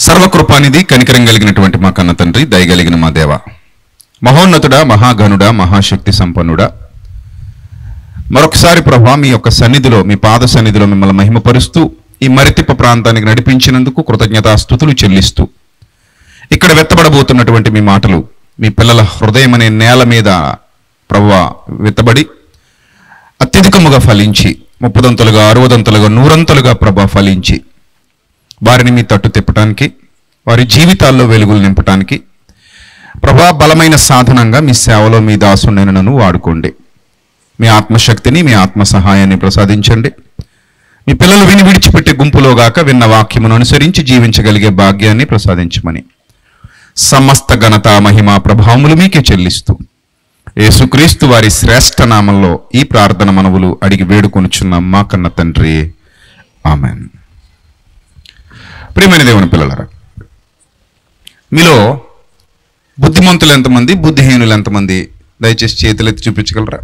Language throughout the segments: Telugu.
సర్వకృపానిధి కనికరం కలిగినటువంటి మా కన్న తండ్రి, దయగలిగిన మా దేవ, మహోన్నతుడా, మహాగణుడా, మహాశక్తి సంపన్నుడా, మరొకసారి ప్రభా మీ యొక్క సన్నిధిలో, మీ పాద సన్నిధిలో మిమ్మల్ని మహిమపరుస్తూ ఈ మరితిప్ప ప్రాంతానికి నడిపించినందుకు కృతజ్ఞతాస్తుతులు చెల్లిస్తూ, ఇక్కడ వెత్తబడబోతున్నటువంటి మీ మాటలు మీ పిల్లల హృదయం అనే నేల మీద ప్రభువా విత్తబడి అత్యధికముగా ఫలించి 30దంతలుగా 60దంతలుగా 100ంతలుగా ప్రభా ఫలించి వారిని మీ తట్టు తిప్పటానికి, వారి జీవితాల్లో వెలుగులు నింపటానికి ప్రభా బలమైన సాధనంగా మీ సేవలో మీ దాసుడైన నన్ను వాడుకోండి. మీ ఆత్మశక్తిని, మీ ఆత్మ సహాయాన్ని ప్రసాదించండి. మీ పిల్లలు విని విడిచిపెట్టే గుంపులో గాక విన్న వాక్యమును అనుసరించి జీవించగలిగే భాగ్యాన్ని ప్రసాదించమని సమస్త ఘనత, మహిమ, ప్రభావములు మీకే చెల్లిస్తూ యేసుక్రీస్తు వారి శ్రేష్ఠ నామంలో ఈ ప్రార్థన మనవులు అడిగి వేడుకొనుచున్నాం మా కన్న తండ్రి, ఆమెన్. ప్రియమైన దేవుని పిల్లలారా, మీలో బుద్ధిమంతులు ఎంతమంది, బుద్ధిహీనులు ఎంతమంది? దయచేసి చేతులెత్తి చూపించగలరా?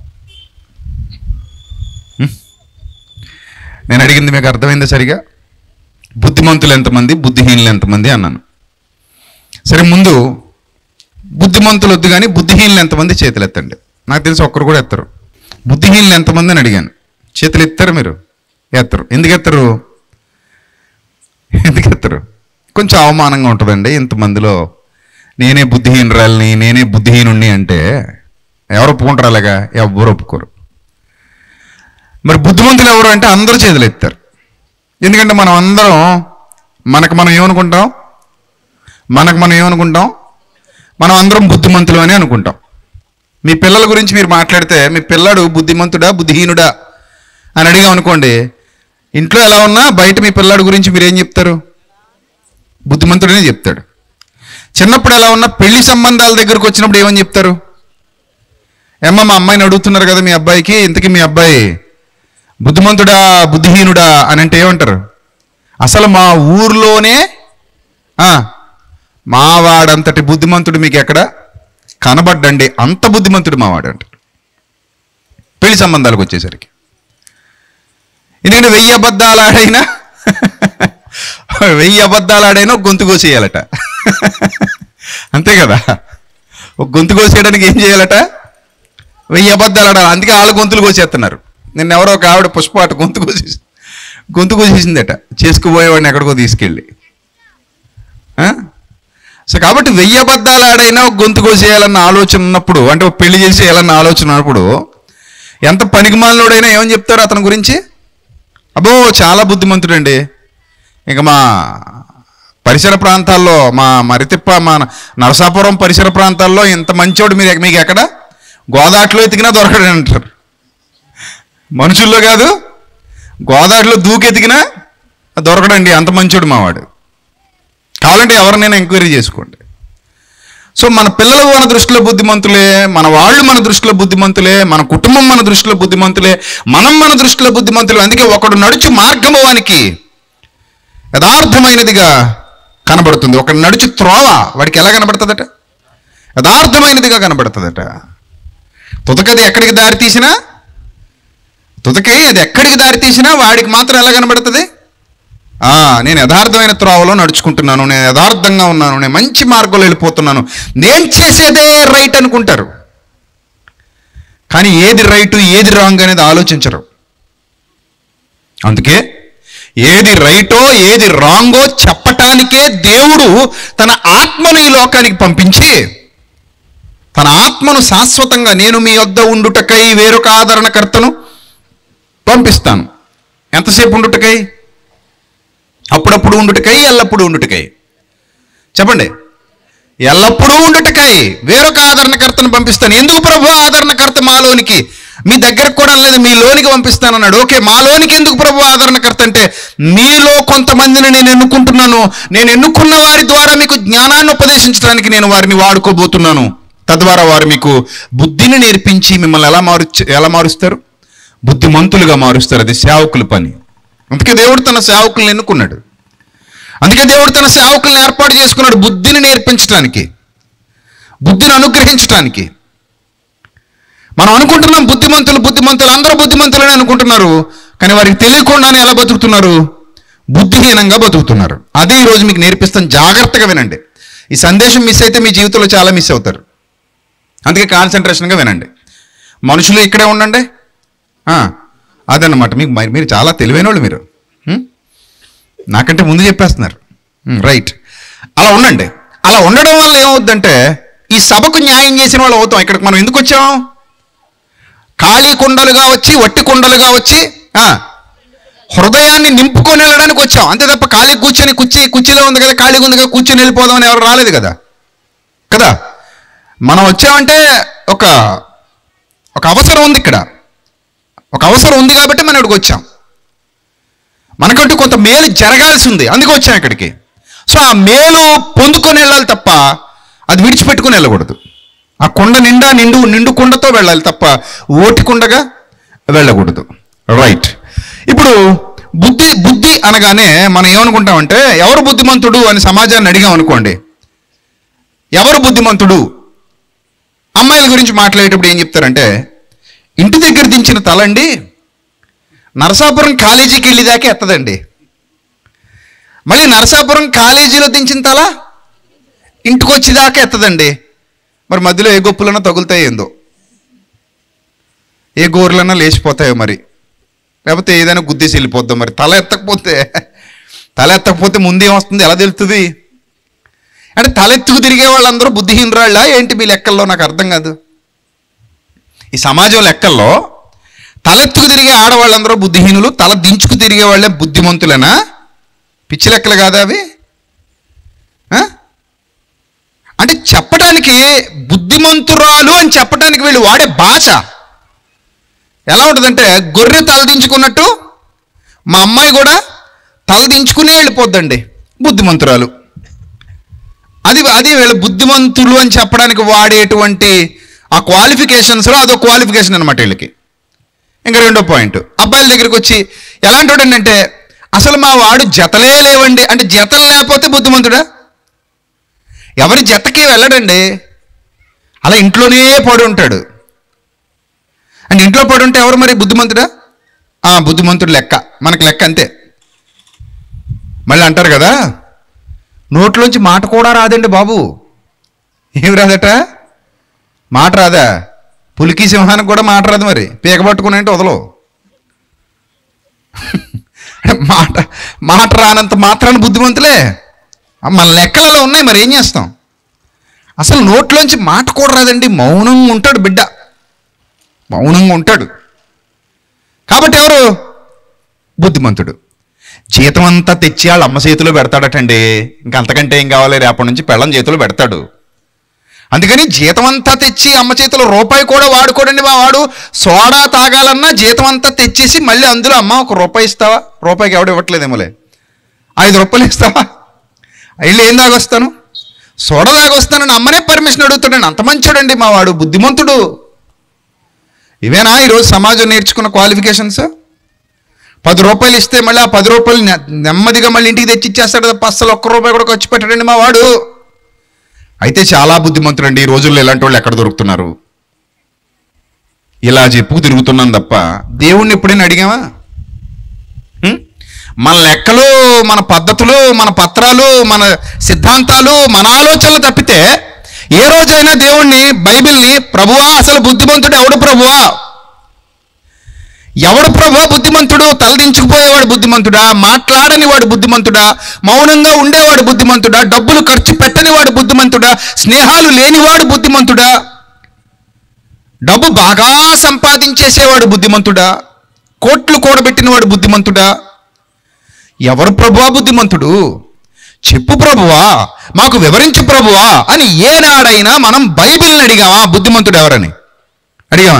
నేను అడిగింది మీకు అర్థమైందా సరిగా? బుద్ధిమంతులు ఎంతమంది, బుద్ధిహీనులు ఎంతమంది అన్నాను. సరే, ముందు బుద్ధిమంతులు వద్దు కానీ బుద్ధిహీనులు ఎంతమంది చేతులు ఎత్తండి. నాకు తెలిసి ఒక్కరు కూడా ఎత్తరు. బుద్ధిహీనులు ఎంతమంది అని అడిగాను. చేతులు ఎత్తారు మీరు? ఎత్తరు. ఎందుకు ఎత్తరు? కొంచెం అవమానంగా ఉంటుందండి ఇంతమందిలో నేనే బుద్ధిహీనురాలని, నేనే బుద్ధిహీనుణ్ణి అంటే. ఎవరు ఒప్పుకుంటారు అలాగా? ఎవరు ఒప్పుకోరు. మరి బుద్ధిమంతులు ఎవరు అంటే అందరూ చేతులు ఎత్తారు. ఎందుకంటే మనం అందరం మనం ఏమనుకుంటాం? మనం అందరం బుద్ధిమంతులు అని అనుకుంటాం. మీ పిల్లల గురించి మీరు మాట్లాడితే మీ పిల్లాడు బుద్ధిమంతుడా, బుద్ధిహీనుడా అని అడిగాం అనుకోండి, ఇంట్లో ఎలా ఉన్నా బయట మీ పిల్లాడి గురించి మీరు ఏం చెప్తారు? బుద్ధిమంతుడనే చెప్తాడు. చిన్నప్పుడు ఎలా ఉన్నా పెళ్లి సంబంధాల దగ్గరకు వచ్చినప్పుడు ఏమని చెప్తారు? ఏమ్మా, మా అమ్మాయిని అడుగుతున్నారు కదా మీ అబ్బాయికి, ఇంతకీ మీ అబ్బాయి బుద్ధిమంతుడా, బుద్ధిహీనుడా అని అంటే ఏమంటారు? అసలు మా ఊర్లోనే మావాడంతటి బుద్ధిమంతుడు మీకు ఎక్కడ కనబడ్డండి, అంత బుద్ధిమంతుడు మావాడు అంటారు పెళ్లి సంబంధాలకు వచ్చేసరికి. ఎందుకంటే 1000 అబద్ధాలు ఆడైనా గొంతు కోసేయాలట. అంతే కదా? ఒక గొంతు కోసేయడానికి ఏం చేయాలట? 1000 అబద్ధాలు ఆడాలి. అందుకే వాళ్ళ గొంతులు కోసేస్తున్నారు. నిన్న ఎవరో ఒక ఆవిడ పుష్పాట గొంతు కోసేసిందట, చేసుకుపోయేవాడిని ఎక్కడికో తీసుకెళ్ళి. సో కాబట్టి 1000 అబద్ధాలు ఆడైనా ఒక గొంతు కోసేయాలన్న ఆలోచన ఉన్నప్పుడు, అంటే ఒక పెళ్లి చేసేయాలన్న ఆలోచన ఉన్నప్పుడు ఎంత పనికిమాలినోడైనా ఏమని చెప్తారు అతని గురించి? అబ్బో చాలా బుద్ధిమంతుడండి. ఇంకా మా పరిసర ప్రాంతాల్లో, మా మరితిప్ప, మా నరసాపురం పరిసర ప్రాంతాల్లో ఇంత మంచోడు మీకు ఎక్కడ గోదాట్లో ఎతికినా దొరకడని అంటారు. మనుషుల్లో కాదు, గోదాట్లో దూకెతికినా దొరకడండి, అంత మంచోడు మావాడు. కావాలంటే ఎవరినైనా ఎంక్వైరీ చేసుకోండి. సో మన పిల్లలు మన దృష్టిలో బుద్ధిమంతులే, మన వాళ్ళు మన దృష్టిలో బుద్ధిమంతులే, మన కుటుంబం మన దృష్టిలో బుద్ధిమంతులే, మనం మన దృష్టిలో బుద్ధిమంతులే. అందుకే ఒకడు నడుచు మార్గము వానికి యథార్థమైనదిగా కనబడుతుంది. ఒకడు నడుచు త్రోవ వాడికి ఎలా కనబడుతుందట? యథార్థమైనదిగా కనబడుతుందట. తుదకది ఎక్కడికి దారి తీసినా వాడికి మాత్రం ఎలా కనబడుతుంది? నేను యథార్థమైన త్రోవలో నడుచుకుంటున్నాను, నేను యథార్థంగా ఉన్నాను, నేను మంచి మార్గంలో వెళ్ళిపోతున్నాను, నేను చేసేదే రైట్ అనుకుంటారు. కానీ ఏది రైటు ఏది రాంగ్ అనేది ఆలోచించరు. అందుకే ఏది రైటో ఏది రాంగో చెప్పటానికే దేవుడు తన ఆత్మను ఈ లోకానికి పంపించి, తన ఆత్మను శాశ్వతంగా నేను మీ వద్ద ఉండుటకై వేరొక ఆదరణకర్తను పంపిస్తాను. ఎంతసేపు ఉండుటకై? అప్పుడప్పుడు ఉండుటకై, ఎల్లప్పుడూ ఉండుటకై? చెప్పండి. ఎల్లప్పుడూ ఉండుటకై వేరొక ఆదరణకర్తను పంపిస్తాను. ఎందుకు ప్రభు ఆదరణకర్త మాలోనికి, మీ దగ్గరకు కూడా లేదు, మీలోనికి పంపిస్తానన్నాడు. ఓకే, మాలోనికి ఎందుకు ప్రభు ఆదరణకర్త అంటే, మీలో కొంతమందిని నేను ఎన్నుకుంటున్నాను. నేను ఎన్నుకున్న వారి ద్వారా మీకు జ్ఞానాన్ని ఉపదేశించడానికి నేను వారిని వాడుకోబోతున్నాను. తద్వారా వారు మీకు బుద్ధిని నేర్పించి మిమ్మల్ని ఎలా మారుస్తారు? బుద్ధిమంతులుగా మారుస్తారు. అది సేవకుల పని. అందుకే దేవుడు తన సేవకులను ఎన్నుకున్నాడు. అందుకే దేవుడు తన సేవకులను ఏర్పాటు చేసుకున్నాడు బుద్ధిని నేర్పించడానికి, బుద్ధిని అనుగ్రహించడానికి. మనం అనుకుంటున్నాం బుద్ధిమంతులు అందరూ బుద్ధిమంతులని అనుకుంటున్నారు. కానీ వారికి తెలియకుండానే ఎలా బతుకుతున్నారు? బుద్ధిహీనంగా బతుకుతున్నారు. అదే ఈరోజు మీకు నేర్పిస్తాను, జాగ్రత్తగా వినండి. ఈ సందేశం మిస్ అయితే మీ జీవితంలో చాలా మిస్ అవుతారు. అందుకే కాన్సన్ట్రేషన్గా వినండి. మనుషులు ఇక్కడే ఉండండి. అదన్నమాట. మీరు చాలా తెలివైన వాళ్ళు. మీరు నాకంటే ముందు చెప్పేస్తున్నారు. రైట్, అలా ఉండండి. అలా ఉండడం వల్ల ఏమవుద్దంటే ఈ సభకు న్యాయం చేసిన వాళ్ళు అవుతాం. ఇక్కడికి మనం ఎందుకు వచ్చాం? ఖాళీ కుండలుగా వచ్చి, వట్టి కుండలుగా వచ్చి హృదయాన్ని నింపుకొని వెళ్ళడానికి వచ్చాం. అంతే తప్ప ఖాళీ కూర్చొని కుర్చీలో ఉంది కదా, ఖాళీగా ఉంది కదా, కూర్చొని వెళ్ళిపోదామని ఎవరు రాలేదు కదా. మనం వచ్చామంటే ఒక అవసరం ఉంది. ఇక్కడ ఒక అవసరం ఉంది కాబట్టి మనం ఇక్కడికి వచ్చాం. మనకంటూ కొంత మేలు జరగాల్సి ఉంది, అందుకే వచ్చాం ఇక్కడికి. సో ఆ మేలు పొందుకొని వెళ్ళాలి తప్ప అది విడిచిపెట్టుకుని వెళ్ళకూడదు. ఆ కుండ నిండా నిండు కుండతో వెళ్ళాలి తప్ప ఓటి కుండగా వెళ్ళకూడదు. రైట్. ఇప్పుడు బుద్ధి అనగానే మనం ఏమనుకుంటామంటే ఎవరు బుద్ధిమంతుడు అని సమాజాన్ని అడిగాం అనుకోండి. ఎవరు బుద్ధిమంతుడు? అమ్మాయిల గురించి మాట్లాడేటప్పుడు ఏం చెప్తారంటే, ఇంటి దగ్గర దించిన తలండి నరసాపురం కాలేజీకి వెళ్ళేదాకా ఎత్తదండి. మళ్ళీ నరసాపురం కాలేజీలో దించిన తల ఇంటికి వచ్చేదాకా ఎత్తదండి. మరి మధ్యలో ఏ గొప్పులన్నా తగులుతాయో ఏందో, ఏ గోర్లన్నా లేచిపోతాయో మరి, లేకపోతే ఏదైనా గుద్దేసి వెళ్ళిపోద్దాం. మరి తల ఎత్తకపోతే ముందేం వస్తుంది, ఎలా తెలుస్తుంది? అంటే తలెత్తుకు తిరిగే వాళ్ళందరూ బుద్ధిహీనరాళ్ళ ఏంటి మీ లెక్కల్లో? నాకు అర్థం కాదు. ఈ సమాజం లెక్కల్లో తలెత్తుకు తిరిగే ఆడవాళ్ళందరూ బుద్ధిహీనులు, తల దించుకు తిరిగే వాళ్ళే బుద్ధిమంతులేనా? పిచ్చి లెక్కలు కాదా అవి? అంటే చెప్పడానికి బుద్ధిమంతురాలు అని చెప్పడానికి వీళ్ళు వాడే భాష ఎలా ఉంటుందంటే, గొర్రె తలదించుకున్నట్టు మా అమ్మాయి కూడా తలదించుకునే వెళ్ళిపోద్దండి బుద్ధిమంతురాలు. అది వీళ్ళు బుద్ధిమంతులు అని చెప్పడానికి వాడేటువంటి ఆ క్వాలిఫికేషన్స్లో అదో క్వాలిఫికేషన్ అనమాట వీళ్ళకి. ఇంకా రెండో పాయింట్, అబ్బాయిల దగ్గరికి వచ్చి ఎలాంటి వాడు అంటే, అసలు మా వాడు జతలే లేవండి అంటే, జతలు లేకపోతే బుద్ధిమంతుడా? ఎవరి జతకి వెళ్ళడండి, అలా ఇంట్లోనే పడి ఉంటాడు. అంటే ఇంట్లో పడి ఉంటే ఎవరు మరి బుద్ధిమంతుడా? బుద్ధిమంతుడు లెక్క, మనకు లెక్క అంతే. మళ్ళీ అంటారు కదా, నోట్లోంచి మాట కూడా రాదండి బాబు. ఏమి రాదట? మాట రాదా? పులికి సింహానికి కూడా మాట రాదు. మరి పీక పట్టుకుని అంటే వదలవు. మాట రానంత మాత్రాన్ని బుద్ధిమంతులే. మన లెక్కలలో ఉన్నాయి. మరి ఏం చేస్తాం? అసలు నోట్లోంచి మాట కూడా రాదండి. మౌనంగా ఉంటాడు బిడ్డ, మౌనంగా ఉంటాడు. కాబట్టి ఎవరు బుద్ధిమంతుడు? జీతం అంతా తెచ్చి వాళ్ళ అమ్మ చేతిలో పెడతాడటండి. ఇంకా అంతకంటే ఏం కావాలి? రేపటి నుంచి పెళ్ళం చేతిలో పెడతాడు. అందుకని జీతం అంతా తెచ్చి అమ్మ చేతిలో రూపాయి కూడా వాడుకోడండి. మా వాడు సోడా తాగాలన్నా జీతం అంతా తెచ్చేసి మళ్ళీ అందులో అమ్మ ₹1 ఇస్తావా? రూపాయికి ఎవడు ఇవ్వట్లేదేమోలే, ₹5 ఇస్తావా? వెళ్ళి ఏం తాగొస్తాను? సోడా తాగొస్తానని అమ్మనే పర్మిషన్ అడుగుతాడండి. అంత మంచోడండి మా వాడు, బుద్ధిమంతుడు. ఇవేనా ఈరోజు సమాజం నేర్చుకున్న క్వాలిఫికేషన్స్? ₹10 ఇస్తే మళ్ళీ ఆ ₹10 నెమ్మదిగా మళ్ళీ ఇంటికి తెచ్చి ఇచ్చేస్తాడు తప్ప అస్సలు ₹1 కూడా ఖర్చు పెట్టాడండి మా వాడు. అయితే చాలా బుద్ధిమంతుడండి. ఈ రోజుల్లో ఇలాంటి వాళ్ళు ఎక్కడ దొరుకుతున్నారు? ఇలా చెప్పుకు తిరుగుతున్నాం తప్ప దేవుణ్ణి ఎప్పుడైనా అడిగామా? మన లెక్కలు, మన పద్ధతులు, మన పత్రాలు, మన సిద్ధాంతాలు, మన ఆలోచనలు తప్పితే ఏ రోజైనా దేవుణ్ణి, బైబిల్ని, ప్రభువా అసలు బుద్ధిమంతుడు ఎవడు ప్రభువా? ఎవడు ప్రభువా బుద్ధిమంతుడు? తలదించుకుపోయేవాడు బుద్ధిమంతుడా? మాట్లాడని వాడు బుద్ధిమంతుడా? మౌనంగా ఉండేవాడు బుద్ధిమంతుడా? డబ్బులు ఖర్చు పెట్టని వాడు బుద్ధిమంతుడా? స్నేహాలు లేనివాడు బుద్ధిమంతుడా? డబ్బు బాగా సంపాదించేసేవాడు బుద్ధిమంతుడా? కోట్లు కూడబెట్టిన వాడు బుద్ధిమంతుడా? ఎవరు ప్రభువా బుద్ధిమంతుడు? చెప్పు ప్రభువా, మాకు వివరించు ప్రభువా అని ఏనాడైనా మనం బైబిల్ని అడిగామా బుద్ధిమంతుడు ఎవరని? అడిగామా?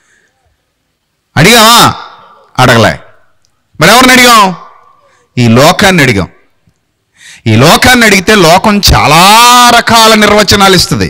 అడగలే. మరి ఎవరిని అడిగాం? ఈ లోకాన్ని అడిగాం. ఈ లోకాన్ని అడిగితే లోకం చాలా రకాల నిర్వచనాలు ఇస్తుంది.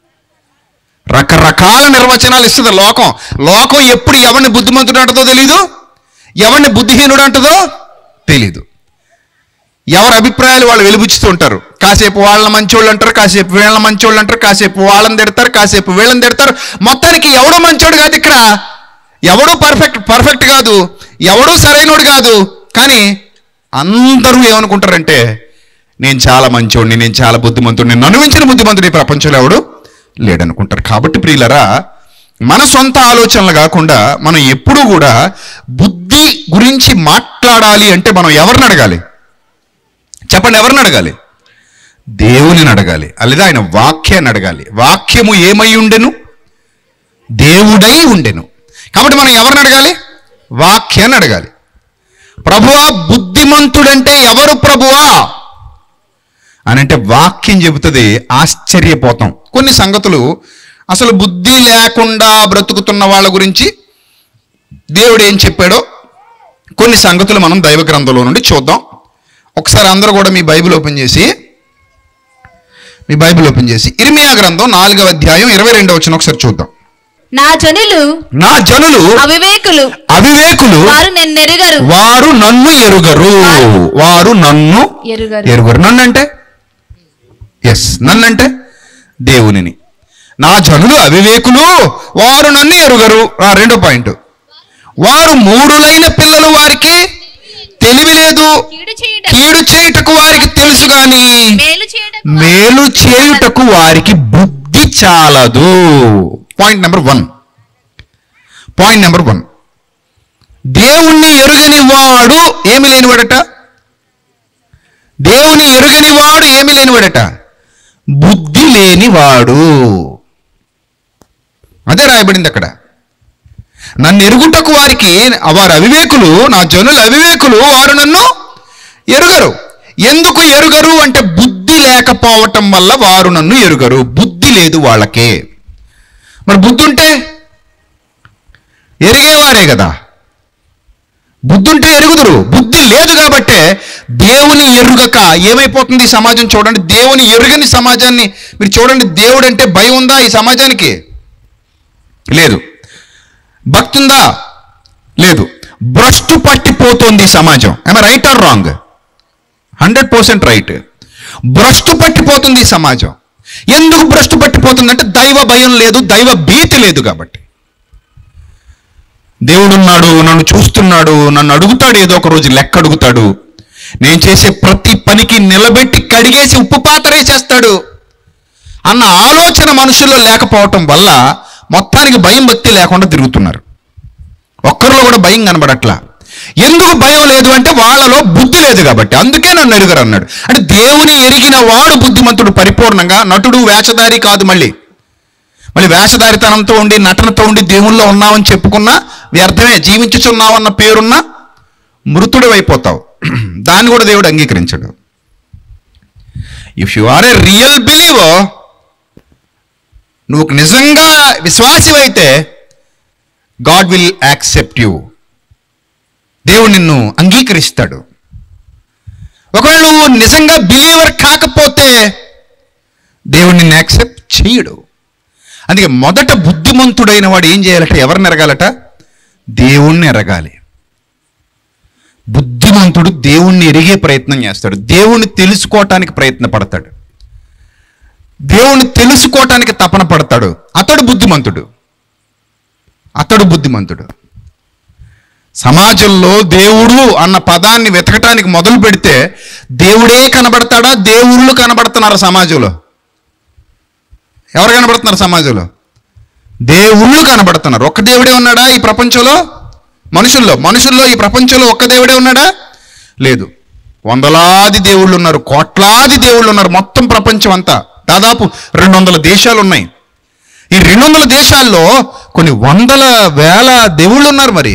రకరకాల నిర్వచనాలు ఇస్తుంది లోకం ఎప్పుడు ఎవరిని బుద్ధిమంతుడు అంటదో తెలీదు, ఎవరిని బుద్ధిహీనుడు అంటదో తెలీదు. ఎవరి అభిప్రాయాలు వాళ్ళు వెలిబుచ్చుతూ ఉంటారు. కాసేపు వాళ్ళ మంచోళ్ళు అంటారు, కాసేపు వీళ్ళ మంచోళ్ళు అంటారు, కాసేపు వాళ్ళని తిడతారు, కాసేపు వీళ్ళని తిడతారు. మొత్తానికి ఎవడో మంచోడు కాదు, ఇక్కడ ఎవడో పర్ఫెక్ట్ కాదు, ఎవడో సరైనోడు కాదు. కానీ అందరూ ఏమనుకుంటారంటే నేను చాలా మంచోడిని, నేను చాలా బుద్ధిమంతుడిని, నన్ను మించిన బుద్ధిమంతుడు ఈ ప్రపంచంలో ఎవడు లేడనుకుంటారు. కాబట్టి ప్రియులరా, మన సొంత ఆలోచనలు కాకుండా మనం ఎప్పుడూ కూడా బుద్ధి గురించి మాట్లాడాలి అంటే మనం ఎవరిని అడగాలి చెప్పండి? ఎవరిని అడగాలి? దేవునిని అడగాలి, లేదా ఆయన వాక్యాన్ని అడగాలి. వాక్యము ఏమై ఉండెను? దేవుడై ఉండెను. కాబట్టి మనం ఎవరిని అడగాలి? వాక్యాన్ని అడగాలి. ప్రభువా బుద్ధిమంతుడంటే ఎవరు ప్రభువా అని అంటే వాక్యం చెబుతుంది. ఆశ్చర్యపోతాం. కొన్ని సంగతులు అసలు బుద్ధి లేకుండా బ్రతుకుతున్న వాళ్ళ గురించి దేవుడు ఏం చెప్పాడో కొన్ని సంగతులు మనం దైవ గ్రంథంలో నుండి చూద్దాం. ఒకసారి అందరూ కూడా మీ బైబిల్ ఓపెన్ చేసి ఇర్మియా గ్రంథం 4వ అధ్యాయం 22వ వచనం ఒకసారి చూద్దాం. నా జనులు అవివేకులు వారు నన్ను ఎరుగరు. నన్ను అంటే నన్నంటే దేవునిని. నా జనులు అవివేకులు వారు నన్ను ఎరుగరు. రెండో పాయింట్, వారు మూఢులైన పిల్లలు, వారికి తెలివి లేదు. కీడు చేయుటకు వారికి తెలుసు గాని మేలు చేయుటకు వారికి బుద్ధి చాలదు. Point number 1. దేవుణ్ణి ఎరుగని వాడు ఏమి లేనివాడట? దేవుని ఎరుగని వాడు ఏమి లేనివాడట? బుద్ధి లేనివాడు. అదే రాయబడింది అక్కడ. నన్ను ఎరుగుటకు వారికి వారు అవివేకులు, నా జనులు అవివేకులు, వారు నన్ను ఎరుగరు. ఎందుకు ఎరుగరు అంటే బుద్ధి లేకపోవటం వల్ల వారు నన్ను ఎరుగరు. బుద్ధి లేదు వాళ్ళకే. మరి బుద్ధి ఉంటే ఎరిగేవారే కదా. బుద్ధి ఉంటే ఎరుగుదురు. బుద్ధి లేదు కాబట్టే దేవుని ఎరుగక ఏమైపోతుంది ఈ సమాజం. చూడండి, దేవుని ఎరుగని సమాజాన్ని మీరు చూడండి. దేవుడు అంటే భయం ఉందా ఈ సమాజానికి? లేదు. భక్తి ఉందా? లేదు. భ్రష్టు పట్టిపోతుంది ఈ సమాజం. ఏమ రైట్ ఆర్ రాంగ్? 100% రైట్. భ్రష్టు పట్టిపోతుంది ఈ సమాజం. ఎందుకు భ్రష్టు పట్టిపోతుందంటే దైవ భయం లేదు, దైవ భీతి లేదు కాబట్టి. దేవుడున్నాడు, నన్ను చూస్తున్నాడు, నన్ను అడుగుతాడు, ఏదో ఒక రోజు లెక్క అడుగుతాడు, నేను చేసే ప్రతి పనికి నిలబెట్టి కడిగేసి ఉప్పు పాతరేసేస్తాడు అన్న ఆలోచన మనుషుల్లో లేకపోవటం వల్ల మొత్తానికి భయం భక్తి లేకుండా తిరుగుతున్నారు. ఒక్కరిలో కూడా భయం కనబడట్లా. ఎందుకు భయం లేదు అంటే వాళ్ళలో బుద్ధి లేదు కాబట్టి. అందుకే నన్ను ఎరుగరు అన్నాడు. అంటే దేవుని ఎరిగిన వాడు బుద్ధిమంతుడు పరిపూర్ణంగా. నటుడు వేషధారి కాదు. మళ్ళీ వేషధారితనంతో ఉండి నటనతో ఉండి దేవుల్లో ఉన్నామని చెప్పుకున్నా వ్యర్థమే. జీవించుచున్నావన్న పేరున్నా మృతుడు అయిపోతావు. దాన్ని కూడా దేవుడు అంగీకరించడు. If you are a real believer, నువ్వు నిజంగా విశ్వాసివైతే గాడ్ విల్ యాక్సెప్ట్ యూ. దేవుడు నిన్ను అంగీకరిస్తాడు. ఒకవేళ నువ్వు నిజంగా బిలీవర్ కాకపోతే దేవుడు నిన్ను యాక్సెప్ట్ చేయడు. అందుకే మొదట బుద్ధిమంతుడైన వాడు ఏం చేయాలట? ఎవరిని ఎరగాలట? దేవుణ్ణి ఎరగాలి. బుద్ధిమంతుడు దేవుణ్ణి ఎరిగే ప్రయత్నం చేస్తాడు. దేవుణ్ణి తెలుసుకోవటానికి ప్రయత్నపడతాడు. దేవుణ్ణి తెలుసుకోవటానికి తపన పడతాడు. అతడు బుద్ధిమంతుడు. సమాజంలో దేవుడు అన్న పదాన్ని వెతకటానికి మొదలు పెడితే దేవుడే కనబడతాడా? దేవుళ్ళు కనబడుతున్నారు సమాజంలో. ఎవరు కనబడుతున్నారు సమాజంలో? దేవుళ్ళు కనబడుతున్నారు. ఒక్క దేవుడే ఉన్నాడా ఈ ప్రపంచంలో? మనుషుల్లో ఈ ప్రపంచంలో ఒక్క దేవుడే ఉన్నాడా? లేదు. వందలాది దేవుళ్ళు ఉన్నారు, కోట్లాది దేవుళ్ళు ఉన్నారు. మొత్తం ప్రపంచం అంతా దాదాపు 200 దేశాలు ఉన్నాయి. ఈ 200 దేశాల్లో కొన్ని వందల వేల దేవుళ్ళు ఉన్నారు. మరి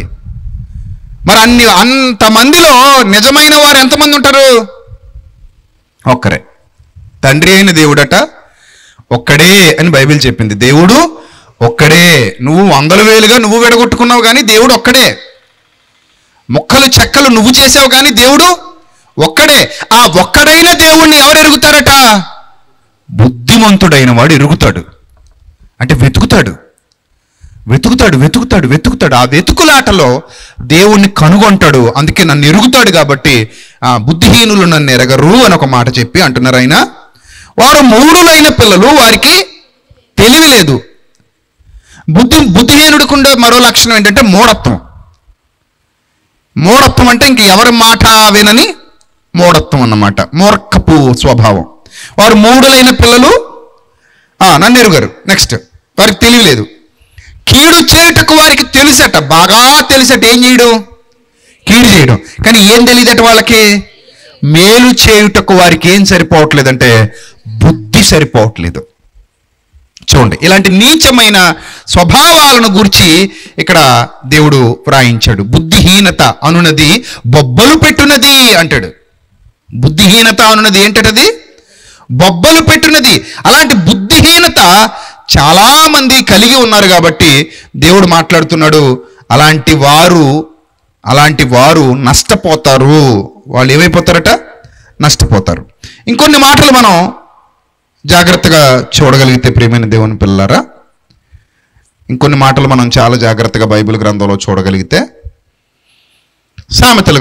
అంతమందిలో నిజమైన వారు ఎంతమంది ఉంటారు? ఒక్కరే. తండ్రి అయిన దేవుడట ఒక్కడే అని బైబిల్ చెప్పింది. దేవుడు ఒక్కడే. నువ్వు 100,000గా నువ్వు విడగొట్టుకున్నావు కానీ దేవుడు ఒక్కడే. ముక్కలు చెక్కలు నువ్వు చేసావు కానీ దేవుడు ఒక్కడే. ఆ ఒక్కడైన దేవుణ్ణి ఎవరు ఎరుగుతారట? బుద్ధిమంతుడైన వాడు ఎరుగుతాడు. అంటే వెతుకుతాడు. ఆ వెతుకులాటలో దేవుణ్ణి కనుగొంటాడు. అందుకే నన్ను ఎరుగుతాడు కాబట్టి బుద్ధిహీనులు నన్ను ఎరగరు అని ఒక మాట చెప్పి అంటున్నారు ఆయన. వారు మూఢులైన పిల్లలు, వారికి తెలివి లేదు. బుద్ధిహీనుడికుండే మరో లక్షణం ఏంటంటే మూఢత్వం అంటే ఇంక ఎవరి మాట వినని మూఢత్వం అన్నమాట, మూర్ఖపు స్వభావం. వారు మూఢులైన పిల్లలు నన్ను ఎరుగరు. నెక్స్ట్, వారికి తెలియలేదు. కీడు చేయుటకు వారికి తెలుసట, బాగా తెలుసట. ఏం చేయడం? కీడు చేయడం. కానీ ఏం తెలియదట వాళ్ళకి? మేలు చేయుటకు వారికి ఏం సరిపోవట్లేదంటే బుద్ధి సరిపోవట్లేదు. చూడండి, ఇలాంటి నీచమైన స్వభావాలను గురించి ఇక్కడ దేవుడు వ్రాయించాడు. బుద్ధిహీనత అనున్నది బొబ్బలు పెట్టున్నది అంటాడు. బుద్ధిహీనత అనున్నది ఏంటది? బొబ్బలు పెట్టున్నది. అలాంటి బుద్ధిహీనత చాలా మంది కలిగి ఉన్నారు కాబట్టి దేవుడు మాట్లాడుతున్నాడు, అలాంటి వారు నష్టపోతారు. వాళ్ళు ఏమైపోతారట? నష్టపోతారు. ఇంకొన్ని మాటలు మనం జాగ్రత్తగా చూడగలిగితే ప్రియమైన దేవుని పిల్లలారా, ఇంకొన్ని మాటలు మనం చాలా జాగ్రత్తగా బైబిల్ గ్రంథంలో చూడగలిగితే, సామెతల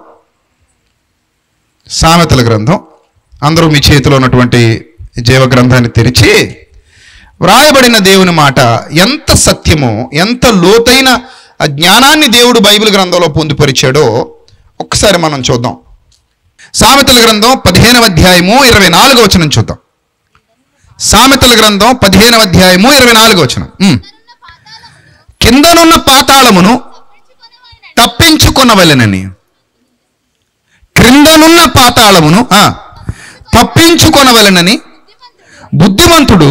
గ్రంథం అందరూ మీ చేతిలో ఉన్నటువంటి జీవ గ్రంథాన్ని తెరిచి వ్రాయబడిన దేవుని మాట ఎంత సత్యమో, ఎంత లోతైన జ్ఞానాన్ని దేవుడు బైబిల్ గ్రంథంలో పొందుపరిచాడో ఒక్కసారి మనం చూద్దాం. సామెతల గ్రంథం 15వ అధ్యాయము 24వ వచనం చూద్దాం. సామెతల గ్రంథం 15వ అధ్యాయము 24వ వచనం. కిందనున్న పాతాళమును తప్పించుకొనవలెనని. క్రిందనున్న పాతాళమును తప్పించుకొనవలెనని బుద్ధిమంతుడు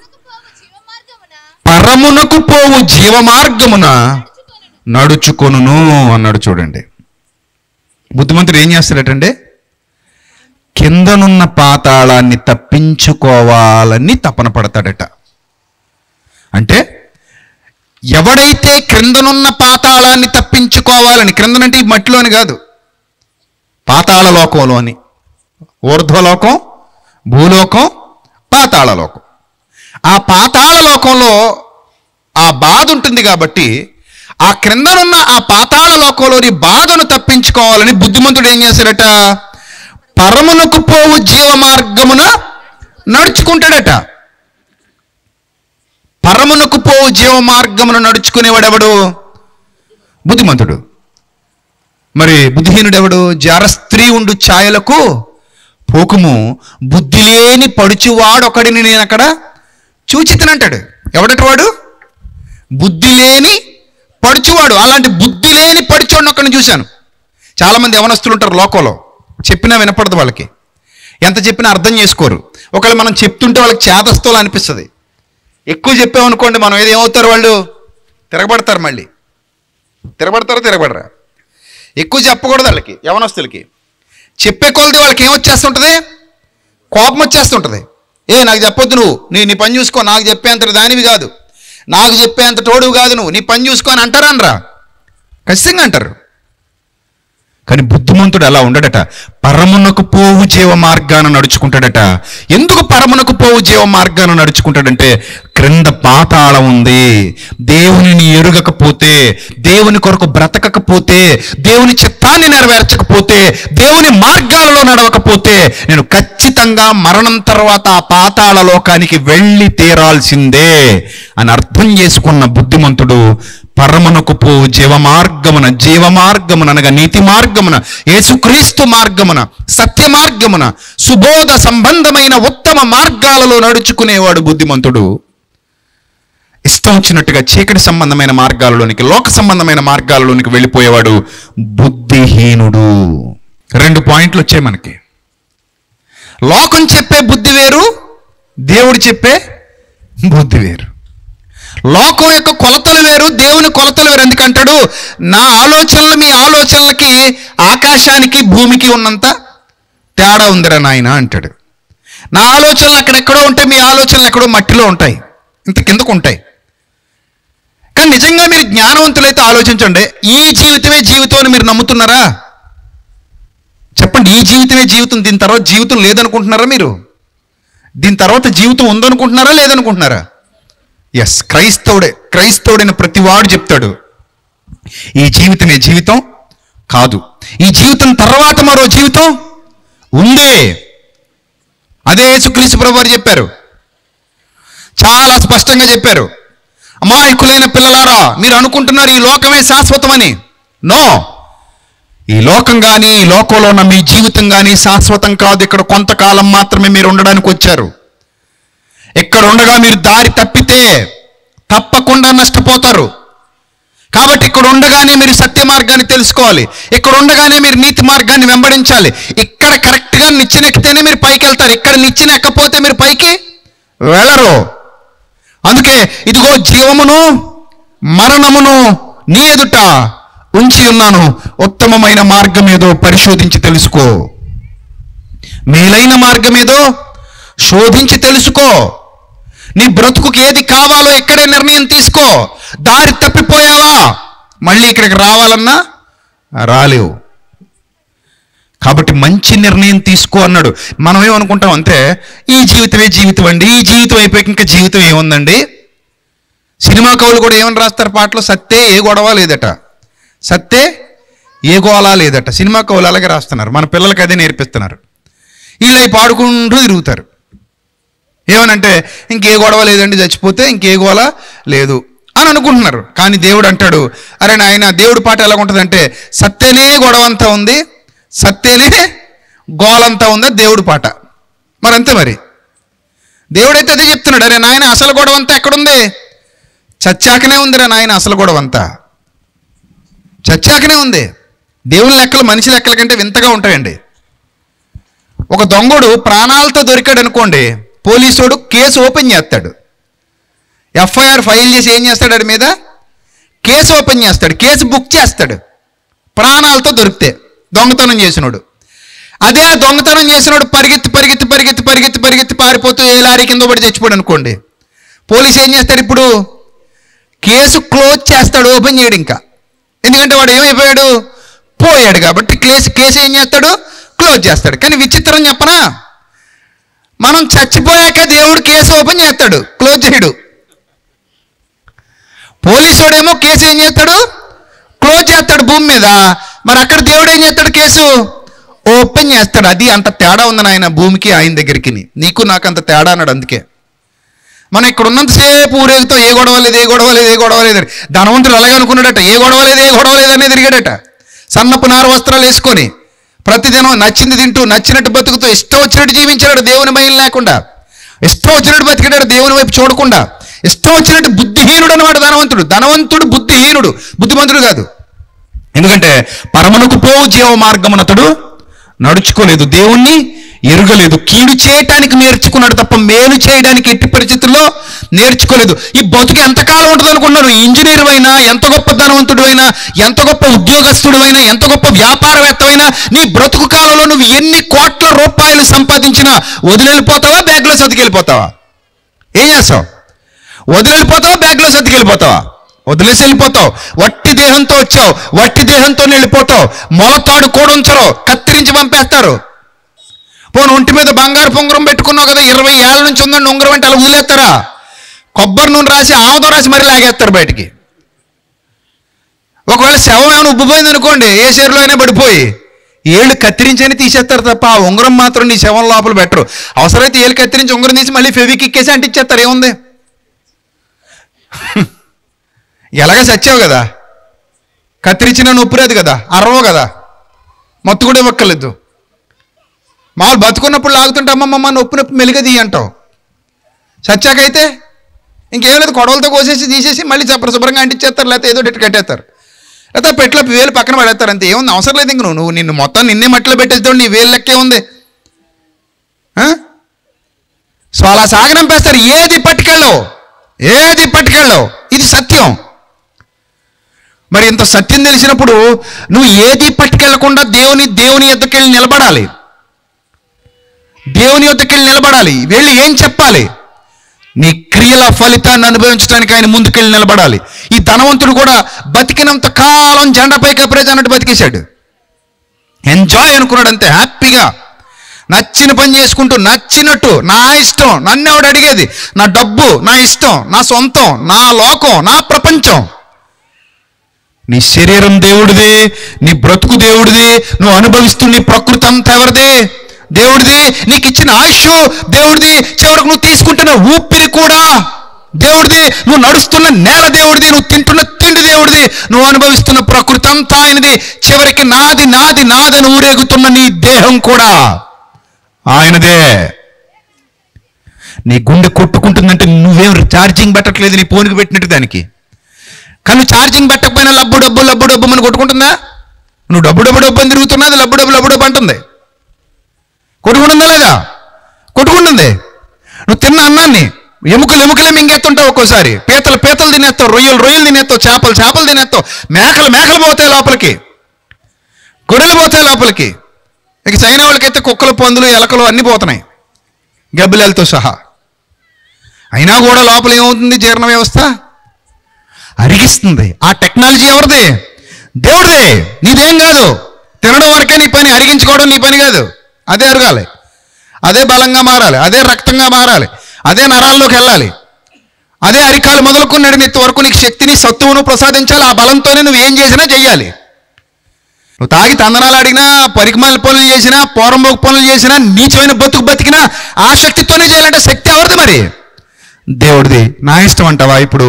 పరమునకు పోవు జీవమార్గమున నడుచుకొనును అన్నాడు. చూడండి, బుద్ధిమంతుడు ఏం చేస్తాడటండి? కిందనున్న పాతాళాన్ని తప్పించుకోవాలని తపన పడతాడట. అంటే ఎవడైతే క్రిందనున్న పాతాళాన్ని తప్పించుకోవాలని, క్రిందనంటే ఈ మట్టిలోని కాదు, పాతాళ లోకంలోని, ఊర్ధ్వలోకం, భూలోకం, పాతాళలోకం. ఆ పాతాళ లోకంలో ఆ బాధ ఉంటుంది కాబట్టి ఆ క్రిందనున్న ఆ పాతాళ లోకంలోని బాధను తప్పించుకోవాలని బుద్ధిమంతుడు ఏం చేశాడట? పరమునకు పోవు జీవమార్గమున నడుచుకుంటాడట. పరమునకు పోవు జీవమార్గమున నడుచుకునేవాడెవడు? బుద్ధిమంతుడు. మరి బుద్ధిహీనుడు ఎవడు? జార స్త్రీ ఉండు ఛాయలకు పోకుము, బుద్ధి లేని పడుచువాడు ఒకడిని నేను అక్కడ చూచితనంటాడు. ఎవడట వాడు? బుద్ధి లేని పడుచువాడు. అలాంటి బుద్ధి లేని పడుచోడిని ఒకడిని చూశాను. చాలామంది యవనస్తులు ఉంటారు లోకంలో, చెప్పినా వినపడదు వాళ్ళకి, ఎంత చెప్పినా అర్థం చేసుకోరు. ఒకవేళ మనం చెప్తుంటే వాళ్ళకి చేతస్థోలు అనిపిస్తుంది. ఎక్కువ చెప్పామనుకోండి మనం ఏమవుతారు? వాళ్ళు తిరగబడతారు. మళ్ళీ తిరగబడరా? ఎక్కువ చెప్పకూడదు వాళ్ళకి, యవనస్తులకి. చెప్పే కొలది వాళ్ళకి ఏమొచ్చేస్తుంటుంది? కోపం వచ్చేస్తుంటుంది. నాకు చెప్పొద్దు, నువ్వు నీ పని చూసుకో, నాకు చెప్పేంత దానివి కాదు, నాకు చెప్పేంత తోడువి కాదు, నువ్వు నీ పని చూసుకో అని అంటారనరా? ఖచ్చితంగా అంటారు. కానీ బుద్ధిమంతుడు అలా ఉండడట. పరమునకు పోవు జీవ మార్గాన నడుచుకుంటాడట. ఎందుకు పరమునకు పోవు జీవ మార్గాన నడుచుకుంటాడంటే, క్రింద పాతాళం ఉంది. దేవునిని ఎరుగకపోతే, దేవుని కొరకు బ్రతకకపోతే, దేవుని చిత్తాన్ని నెరవేర్చకపోతే, దేవుని మార్గాలలో నడవకపోతే నేను ఖచ్చితంగా మరణం తర్వాత ఆ పాతాళ లోకానికి వెళ్ళి తీరాల్సిందే అని అర్థం చేసుకున్న బుద్ధిమంతుడు పరమునకు పోవు జీవమార్గమున అనగా నీతి మార్గమున, యేసుక్రీస్తు మార్గమున, సత్య మార్గమున, సుబోధ సంబంధమైన ఉత్తమ మార్గాలలో నడుచుకునేవాడు బుద్ధిమంతుడు. ఇష్టం వచ్చినట్టుగా చీకటి సంబంధమైన మార్గాలలోనికి, లోక సంబంధమైన మార్గాలలోనికి వెళ్ళిపోయేవాడు బుద్ధిహీనుడు. 2 పాయింట్లు వచ్చాయి మనకి. లోకం చెప్పే బుద్ధి వేరు, దేవుడు చెప్పే బుద్ధి వేరు. లోకం యొక్క కొలతలు వేరు, దేవుని కొలతలు వేరు. ఎందుకంటాడు, నా ఆలోచనలు మీ ఆలోచనలకి, ఆకాశానికి భూమికి ఉన్నంత తేడా ఉందిరా నాయన అంటాడు. నా ఆలోచనలు అక్కడెక్కడో ఉంటాయి, మీ ఆలోచనలు ఎక్కడో మట్టిలో ఉంటాయి, ఇంత కిందకు ఉంటాయి. కానీ నిజంగా మీరు జ్ఞానవంతులైతే ఆలోచించండి, ఈ జీవితమే జీవితం అని మీరు నమ్ముతున్నారా? చెప్పండి, ఈ జీవితమే జీవితం, దీని తర్వాత జీవితం లేదనుకుంటున్నారా? మీరు దీని తర్వాత జీవితం ఉందనుకుంటున్నారా, లేదనుకుంటున్నారా? ఎస్, క్రైస్తవుడైన ప్రతివాడు చెప్తాడు, ఈ జీవితమే జీవితం కాదు, ఈ జీవితం తర్వాత మరో జీవితం ఉందే. అదే యేసుక్రీస్తు ప్రభువారు చెప్పారు, చాలా స్పష్టంగా చెప్పారు. అమాయకులైన పిల్లలారా, మీరు అనుకుంటున్నారు ఈ లోకమే శాశ్వతమని. నో, ఈ లోకం కానీ ఈ లోకంలో ఉన్న మీ జీవితం కానీ శాశ్వతం కాదు. ఇక్కడ కొంతకాలం మాత్రమే మీరు ఉండడానికి వచ్చారు. ఇక్కడ ఉండగా మీరు దారి తప్పితే తప్పకుండా నష్టపోతారు. కాబట్టి ఇక్కడ ఉండగానే మీరు సత్య మార్గాన్ని తెలుసుకోవాలి. ఇక్కడ ఉండగానే మీరు నీతి మార్గాన్ని వెంబడించాలి. ఇక్కడ కరెక్ట్గా నిచ్చెన ఎక్కితేనే మీరు పైకి వెళ్తారు. ఇక్కడ నిచ్చెన ఎక్కపోతే మీరు పైకి వెళ్ళరు. అందుకే ఇదిగో జీవమును మరణమును నీ ఎదుట ఉంచి ఉన్నాను, ఉత్తమమైన మార్గం ఏదో పరిశోధించి తెలుసుకో. మేలైన మార్గం ఏదో శోధించి తెలుసుకో. నీ బ్రతుకుకి ఏది కావాలో ఇక్కడే నిర్ణయం తీసుకో. దారి తప్పిపోయావా, మళ్ళీ ఇక్కడికి రావాలన్నా రాలేవు. కాబట్టి మంచి నిర్ణయం తీసుకో అన్నాడు. మనం ఏమనుకుంటాం అంటే ఈ జీవితమే జీవితం అండి, ఈ జీవితం అయిపోయాక ఇంకా జీవితం ఏముందండి. సినిమా కవులు కూడా ఏమని రాస్తారు పాటలో, సత్తే ఏ గొడవ లేదట, సత్తే ఏ గోళ లేదట. సినిమా కవులు అలాగే రాస్తున్నారు. మన పిల్లలకి అదే నేర్పిస్తున్నారు. వీళ్ళు అవి పాడుకుంటూ తిరుగుతారు. ఏమనంటే ఇంకే గొడవ లేదండి, చచ్చిపోతే ఇంకే గోళ లేదు అని అనుకుంటున్నారు. కానీ దేవుడు అంటాడు, అరే నాయన, దేవుడి పాట ఎలా ఉంటుందంటే సత్తేనే గొడవ అంతా ఉంది, సత్తేనే గోలంతా ఉందా దేవుడి పాట. మరి అంతే. మరి దేవుడైతే అదే చెప్తున్నాడు, అరే నాయన అసలు గొడవ అంతా ఎక్కడుంది, చచ్చాకనే ఉందిరా నాయన, అసలు గొడవ అంతా చచ్చాకనే ఉంది. దేవుని లెక్కలు మనిషి లెక్కల కంటే వింతగా ఉంటాయండి. ఒక దొంగడు ప్రాణాలతో దొరికాడు అనుకోండి, పోలీసోడు కేసు ఓపెన్ చేస్తాడు, ఎఫ్ఐఆర్ ఫైల్ చేసి ఏం చేస్తాడు, వాడి మీద కేసు ఓపెన్ చేస్తాడు, కేసు బుక్ చేస్తాడు. ప్రాణాలతో దొరికితే దొంగతనం చేసినోడు. అదే దొంగతనం చేసినోడు పరిగెత్తి పరిగెత్తి పరిగెత్తి పరిగెత్తి పరిగెత్తి పారిపోతూ ఏ లారీ కింద పడి చచ్చిపోయాడు అనుకోండి, పోలీసు ఏం చేస్తాడు, ఇప్పుడు కేసు క్లోజ్ చేస్తాడు, ఓపెన్ చేయడు ఇంకా. ఎందుకంటే వాడు ఏమైపోయాడు, పోయాడు. కాబట్టి కేసు ఏం చేస్తాడు, క్లోజ్ చేస్తాడు. కానీ విచిత్రం చెప్పనా, మనం చచ్చిపోయాక దేవుడు కేసు ఓపెన్ చేస్తాడు, క్లోజ్ చేయడు. పోలీసుడేమో కేసు ఏం చేస్తాడు, క్లోజ్ చేస్తాడు భూమి మీద. మరి అక్కడ దేవుడు ఏం చేస్తాడు, కేసు ఓపెన్ చేస్తాడు. అది అంత తేడా ఉంది నాయన భూమికి ఆయన దగ్గరికి. నీకు నాకు అంత తేడా అన్నాడు. అందుకే మనం ఇక్కడ ఉన్నంతసేపు ఊరేగుతో ఏ గొడవ లేదు, ఏ గొడవ లేదు, ఏ గొడవ లేదని. ధనవంతుడు అలాగే అనుకున్నాడట, ఏ గొడవ లేదు, ఏ గొడవ లేదనే తిరిగాడట. సన్నపు నార వస్త్రాలు వేసుకొని ప్రతిదినం నచ్చింది తింటూ నచ్చినట్టు బతుకుతూ ఇష్టం వచ్చినట్టు జీవించాడు, దేవుని భయం లేకుండా. ఇష్టం వచ్చినట్టు బతికాడు, దేవుని వైపు చూడకుండా. ఇష్టం వచ్చినట్టు బుద్ధిహీనుడు అన్నవాడు ధనవంతుడు. ధనవంతుడు బుద్ధిహీనుడు, బుద్ధిమంతుడు కాదు. ఎందుకంటే పరమునకు పోవు జీవ మార్గమునతడు నడుచుకోలేదు, దేవుణ్ణి ఎరుగలేదు. కీడు చేయటానికి నేర్చుకున్నాడు తప్ప మేలు చేయడానికి ఎట్టి పరిస్థితుల్లో నేర్చుకోలేదు. ఈ బతుకు ఎంతకాలం ఉంటుంది అనుకున్నాను. ఇంజనీర్ అయినా, ఎంత గొప్ప ధనవంతుడు అయినా, ఎంత గొప్ప ఉద్యోగస్తుడు అయినా, ఎంత గొప్ప వ్యాపారవేత్తమైనా, నీ బ్రతుకు కాలంలో నువ్వు ఎన్ని కోట్ల రూపాయలు సంపాదించినా వదిలిపోతావా, బ్యాగ్లో సతికెళ్ళిపోతావా? ఏం చేస్తావు? వదిలిపోతావా, బ్యాగ్లో సతికెళ్ళిపోతావా? వదిలేసి వెళ్ళిపోతావు. వట్టి దేహంతో వచ్చావు, వట్టి దేహంతో వెళ్ళిపోతావు. మొలతాడు కూడా ఉంచరు, కత్తిరించి పంపేస్తారు. పోను ఒంటి మీద బంగారు పొంగరం పెట్టుకున్నావు కదా, 20 ఏళ్ళ నుంచి ఉందండి ఉంగరం అంటే అలా వదిలేస్తారా? కొబ్బరి నూనె రాసి ఆముదం రాసి మరీ లాగేస్తారు బయటికి. ఒకవేళ శవం ఏమైనా ఉబ్బిపోయింది అనుకోండి, ఏ షేర్లో అయినా పడిపోయి ఏళ్ళు కత్తిరించని తీసేస్తారు తప్ప ఆ ఉంగరం మాత్రం నీ శవం లోపల పెట్టరు. అవసరమైతే ఏళ్ళు కత్తిరించి ఉంగరం తీసి మళ్ళీ ఫెవిక్ ఎక్కేసి అంటించేస్తారు. ఏముంది, ఎలాగ చచ్చావు కదా, కత్తిరించిన నొప్పి రాదు కదా, అరవవు కదా, మత్తు కూడా ఇవ్వక్కర్లేదు. మామూలు బతుకున్నప్పుడు లాగుతుంటే అమ్మమ్మ నొప్పి నొప్పి మెలుగది అంటావు. చచ్చాకైతే ఇంకేం లేదు, కొడవలతో కోసేసి తీసేసి మళ్ళీ శుభ్రంగా అంటించేస్తారు, లేకపోతే ఏదో ఇటు కట్టేస్తారు, లేకపోతే పెట్లో వేలు పక్కన పడేస్తారు. అంతే, ఏముంది, అవసరం లేదు. ఇంక నువ్వు నిన్ను మొత్తం నిన్నే మట్టిలో పెట్టేస్తావు, నీ వేలు లెక్కే ఉంది. సో అలా సాగనంపేస్తారు. ఏది పట్టుకెళ్ళవు, ఏది పట్టుకెళ్ళవు. ఇది సత్యం. మరి ఇంత సత్యం తెలిసినప్పుడు నువ్వు ఏది పట్టుకెళ్లకుండా దేవుని యొద్దకెళ్ళి నిలబడాలి. దేవుని యొద్దకెళ్ళి నిలబడాలి. వెళ్ళి ఏం చెప్పాలి? నీ క్రియల ఫలితాన్ని అనుభవించడానికి ఆయన ముందుకెళ్ళి నిలబడాలి. ఈ ధనవంతుడు కూడా బతికినంత కాలం జెండాపై కప్రేజ్ అన్నట్టు బతికేశాడు. ఎంజాయ్ అనుకున్నాడు అంతే, హ్యాపీగా నచ్చిన పని చేసుకుంటూ నచ్చినట్టు. నా ఇష్టం, నన్ను ఎవడు అడిగేది, నా డబ్బు నా ఇష్టం, నా సొంతం, నా లోకం, నా ప్రపంచం. నీ శరీరం దేవుడిది, నీ బ్రతుకు దేవుడిది, నువ్వు అనుభవిస్తున్న నీ ప్రకృతి అంతా ఎవరిది? దేవుడిది. నీకు ఇచ్చిన ఆయుష్ దేవుడిది, చివరికి నువ్వు తీసుకుంటున్న ఊపిరి కూడా దేవుడిది, నువ్వు నడుస్తున్న నేల దేవుడిది, నువ్వు తింటున్న తిండి ఏంటి దేవుడిది? నువ్వు అనుభవిస్తున్న ప్రకృతి అంతా ఆయనది, చివరికి నాది నాది నాదని ఊరేగుతున్న నీ దేహం కూడా ఆయనదే. నీ గుండె కొట్టుకుంటుందంటే నువ్వేం ఛార్జింగ్ పెట్టట్లేదు, నీ ఫోన్కి పెట్టినట్టు దానికి. కానీ ఛార్జింగ్ పెట్టకపోయినా లబ్బు డబ్బు లబ్బు డబ్బు అని కొట్టుకుంటుందా? నువ్వు డబ్బు డబ్బు డబ్బు అని తిరుగుతున్నా అది లబ్బు డబ్బు లబ్బు డబ్బు అంటుంది. కొట్టుకుంటుందా లేదా? కొట్టుకుంటుంది. నువ్వు తిన్న అన్నాన్ని ఎముకలే మింగేస్తుంటావు, ఒక్కోసారి పీతలు తినేస్తావు, రొయ్యలు తినేస్తావు, చేపలు తినేస్తావు, మేకలు పోతాయి లోపలికి, గొర్రెలు పోతాయి లోపలికి. ఇక చైనా వాళ్ళకైతే కుక్కలు, పందులు, ఎలకలు అన్నీ పోతున్నాయి, గబ్బిలాలతో సహా. అయినా కూడా లోపల ఏమవుతుంది? జీర్ణ వ్యవస్థ అరిగిస్తుంది. ఆ టెక్నాలజీ ఎవరిది? దేవుడిదే, నీదేం కాదు. తినడం వరకే నీ పని, అరిగించుకోవడం నీ పని కాదు. అదే అరగాలి, అదే బలంగా మారాలి, అదే రక్తంగా మారాలి, అదే నరాల్లోకి వెళ్ళాలి, అదే అరికాలు మొదలుకొని నడినెత్తి వరకు నీకు శక్తిని సత్తువును ప్రసాదించాలి. ఆ బలంతోనే నువ్వు ఏం చేసినా చెయ్యాలి. నువ్వు తాగి తందనాలు అడిగినా, పరికమాల పనులు చేసినా, పోరంబోకు పనులు చేసినా, నీచమైన బతికినా ఆ శక్తితోనే చేయాలంటే శక్తి ఎవరిది మరి? దేవుడిది. నా ఇష్టం అంటావా ఇప్పుడు?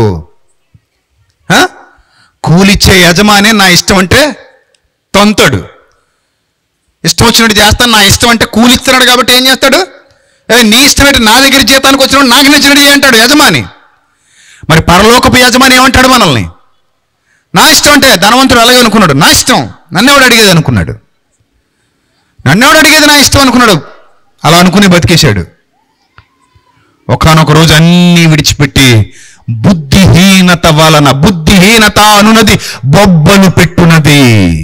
కూలిచ్చే యజమాని నా ఇష్టం అంటే తొంతడు, ఇష్టం వచ్చినట్టు చేస్తాను. నా ఇష్టం అంటే కూలిస్తున్నాడు కాబట్టి ఏం చేస్తాడు? నీ ఇష్టం అంటే నా దగ్గర జీతానికి వచ్చినప్పుడు నాకు నచ్చినట్టు అంటాడు యజమాని. మరి పరలోకపు యజమాని ఏమంటాడు మనల్ని? నా ఇష్టం అంటే ధనవంతుడు అలాగే అనుకున్నాడు, నా ఇష్టం, నన్నెవడు అడిగేది అనుకున్నాడు, నన్నెవడు అడిగేది నా ఇష్టం అనుకున్నాడు. అలా అనుకుని బతికేశాడు. ఒకానొక రోజు అన్నీ విడిచిపెట్టి బుద్ధిహీనత వలన, బుద్ధిహీనత అనున్నది బొబ్బలు పెట్టున్నది.